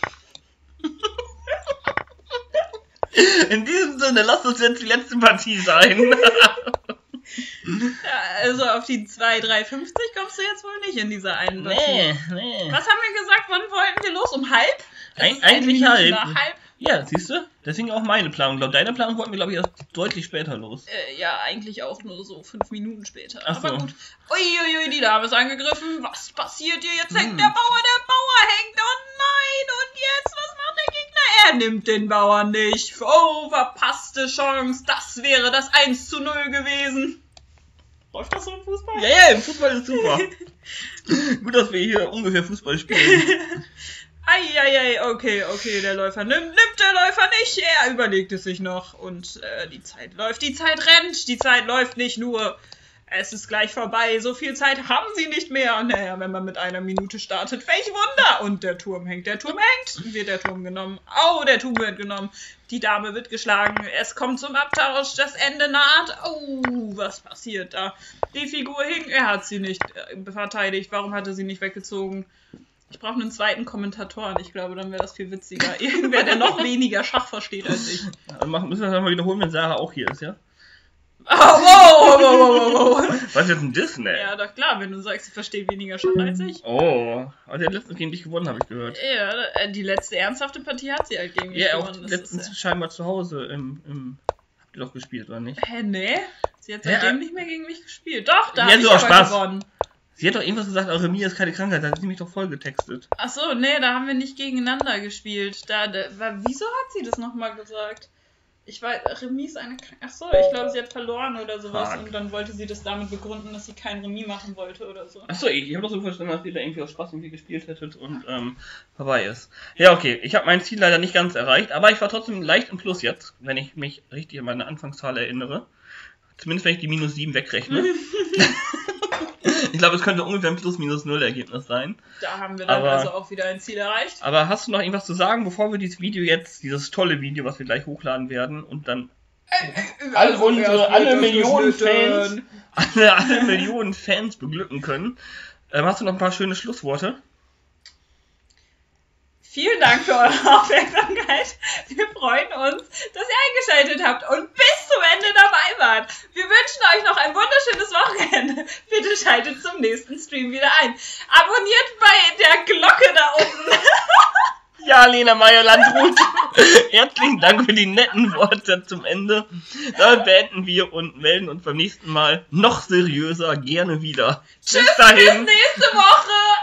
In diesem Sinne, lasst uns jetzt die letzte Partie sein. Ja, also auf die 2,350 kommst du jetzt wohl nicht in dieser einen Partie. Nee. Was haben wir gesagt? Wann wollten wir los? Um halb? Eigentlich halb. Halb? Ja, siehst du? Deswegen auch meine Planung. Laut deiner Planung wollten wir, glaube ich, erst deutlich später los. Ja, eigentlich auch nur so 5 Minuten später. Ach so. Aber gut. Uiuiui, die Dame ist angegriffen. Was passiert hier? Jetzt hängt der Bauer hängt. Oh nein, und jetzt? Was macht der Gegner? Er nimmt den Bauern nicht. Oh, verpasste Chance. Das wäre das 1:0 gewesen. Läuft das so im Fußball? Ja, im Fußball ist super. Gut, dass wir hier ungefähr Fußball spielen. Eieiei, okay, der Läufer nimmt der Läufer nicht, er überlegt es sich noch und die Zeit läuft, die Zeit rennt, die Zeit läuft nicht nur, es ist gleich vorbei, so viel Zeit haben sie nicht mehr. Naja, wenn man mit 1 Minute startet, welch Wunder! Und der Turm hängt, wird der Turm genommen, der Turm wird genommen, die Dame wird geschlagen, es kommt zum Abtausch, das Ende naht, was passiert da? Die Figur hing, er hat sie nicht verteidigt, warum hat er sie nicht weggezogen? Ich brauche einen zweiten Kommentatoren. Ich glaube, dann wäre das viel witziger. Irgendwer, der noch weniger Schach versteht als ich. Ja, müssen wir das einmal wiederholen, wenn Sarah auch hier ist, ja? Wow. Was ist jetzt ein Diss, ne? Ja, doch klar, wenn du sagst, sie versteht weniger Schach als ich. Oh, aber der hat letztens gegen dich gewonnen, habe ich gehört. Ja, die letzte ernsthafte Partie hat sie halt gegen mich gewonnen. Ja, auch letztens scheinbar zu Hause habt ihr doch gespielt, oder nicht? Nee. Sie hat seitdem nicht mehr gegen mich gespielt. Doch, da hat sie Spaß gewonnen. Sie hat doch irgendwas gesagt, eure Mia ist keine Krankheit, da hat sie mich doch voll getextet. Achso, nee, da haben wir nicht gegeneinander gespielt. Wieso hat sie das nochmal gesagt? Ich weiß, Remis ist eine Krankheit. Achso, ich glaube, sie hat verloren oder sowas. Und dann wollte sie das damit begründen, dass sie kein Remis machen wollte oder so. Achso, ich habe doch so verstanden, dass ihr da irgendwie aus Spaß irgendwie gespielt hättet und vorbei ist. Ja, okay, ich habe mein Ziel leider nicht ganz erreicht, aber ich war trotzdem leicht im Plus jetzt, wenn ich mich richtig an meine Anfangszahl erinnere. Zumindest wenn ich die -7 wegrechne. Ich glaube, es könnte ungefähr ein +-0 Ergebnis sein. Da haben wir dann also auch wieder ein Ziel erreicht. Aber hast du noch irgendwas zu sagen, bevor wir dieses tolle Video, was wir gleich hochladen werden und dann alle Millionen Fans beglücken können. Hast du noch ein paar schöne Schlussworte? Vielen Dank für eure Aufmerksamkeit. Wir freuen uns, dass ihr eingeschaltet habt und bis zum Ende dabei wart. Wir wünschen euch noch ein wunderschönes Wochenende. Bitte schaltet zum nächsten Stream wieder ein. Abonniert bei der Glocke da unten. Ja, Lena Meyer-Landrut, herzlichen Dank für die netten Worte zum Ende. Damit beenden wir und melden uns beim nächsten Mal noch seriöser gerne wieder. Tschüss, bis nächste Woche.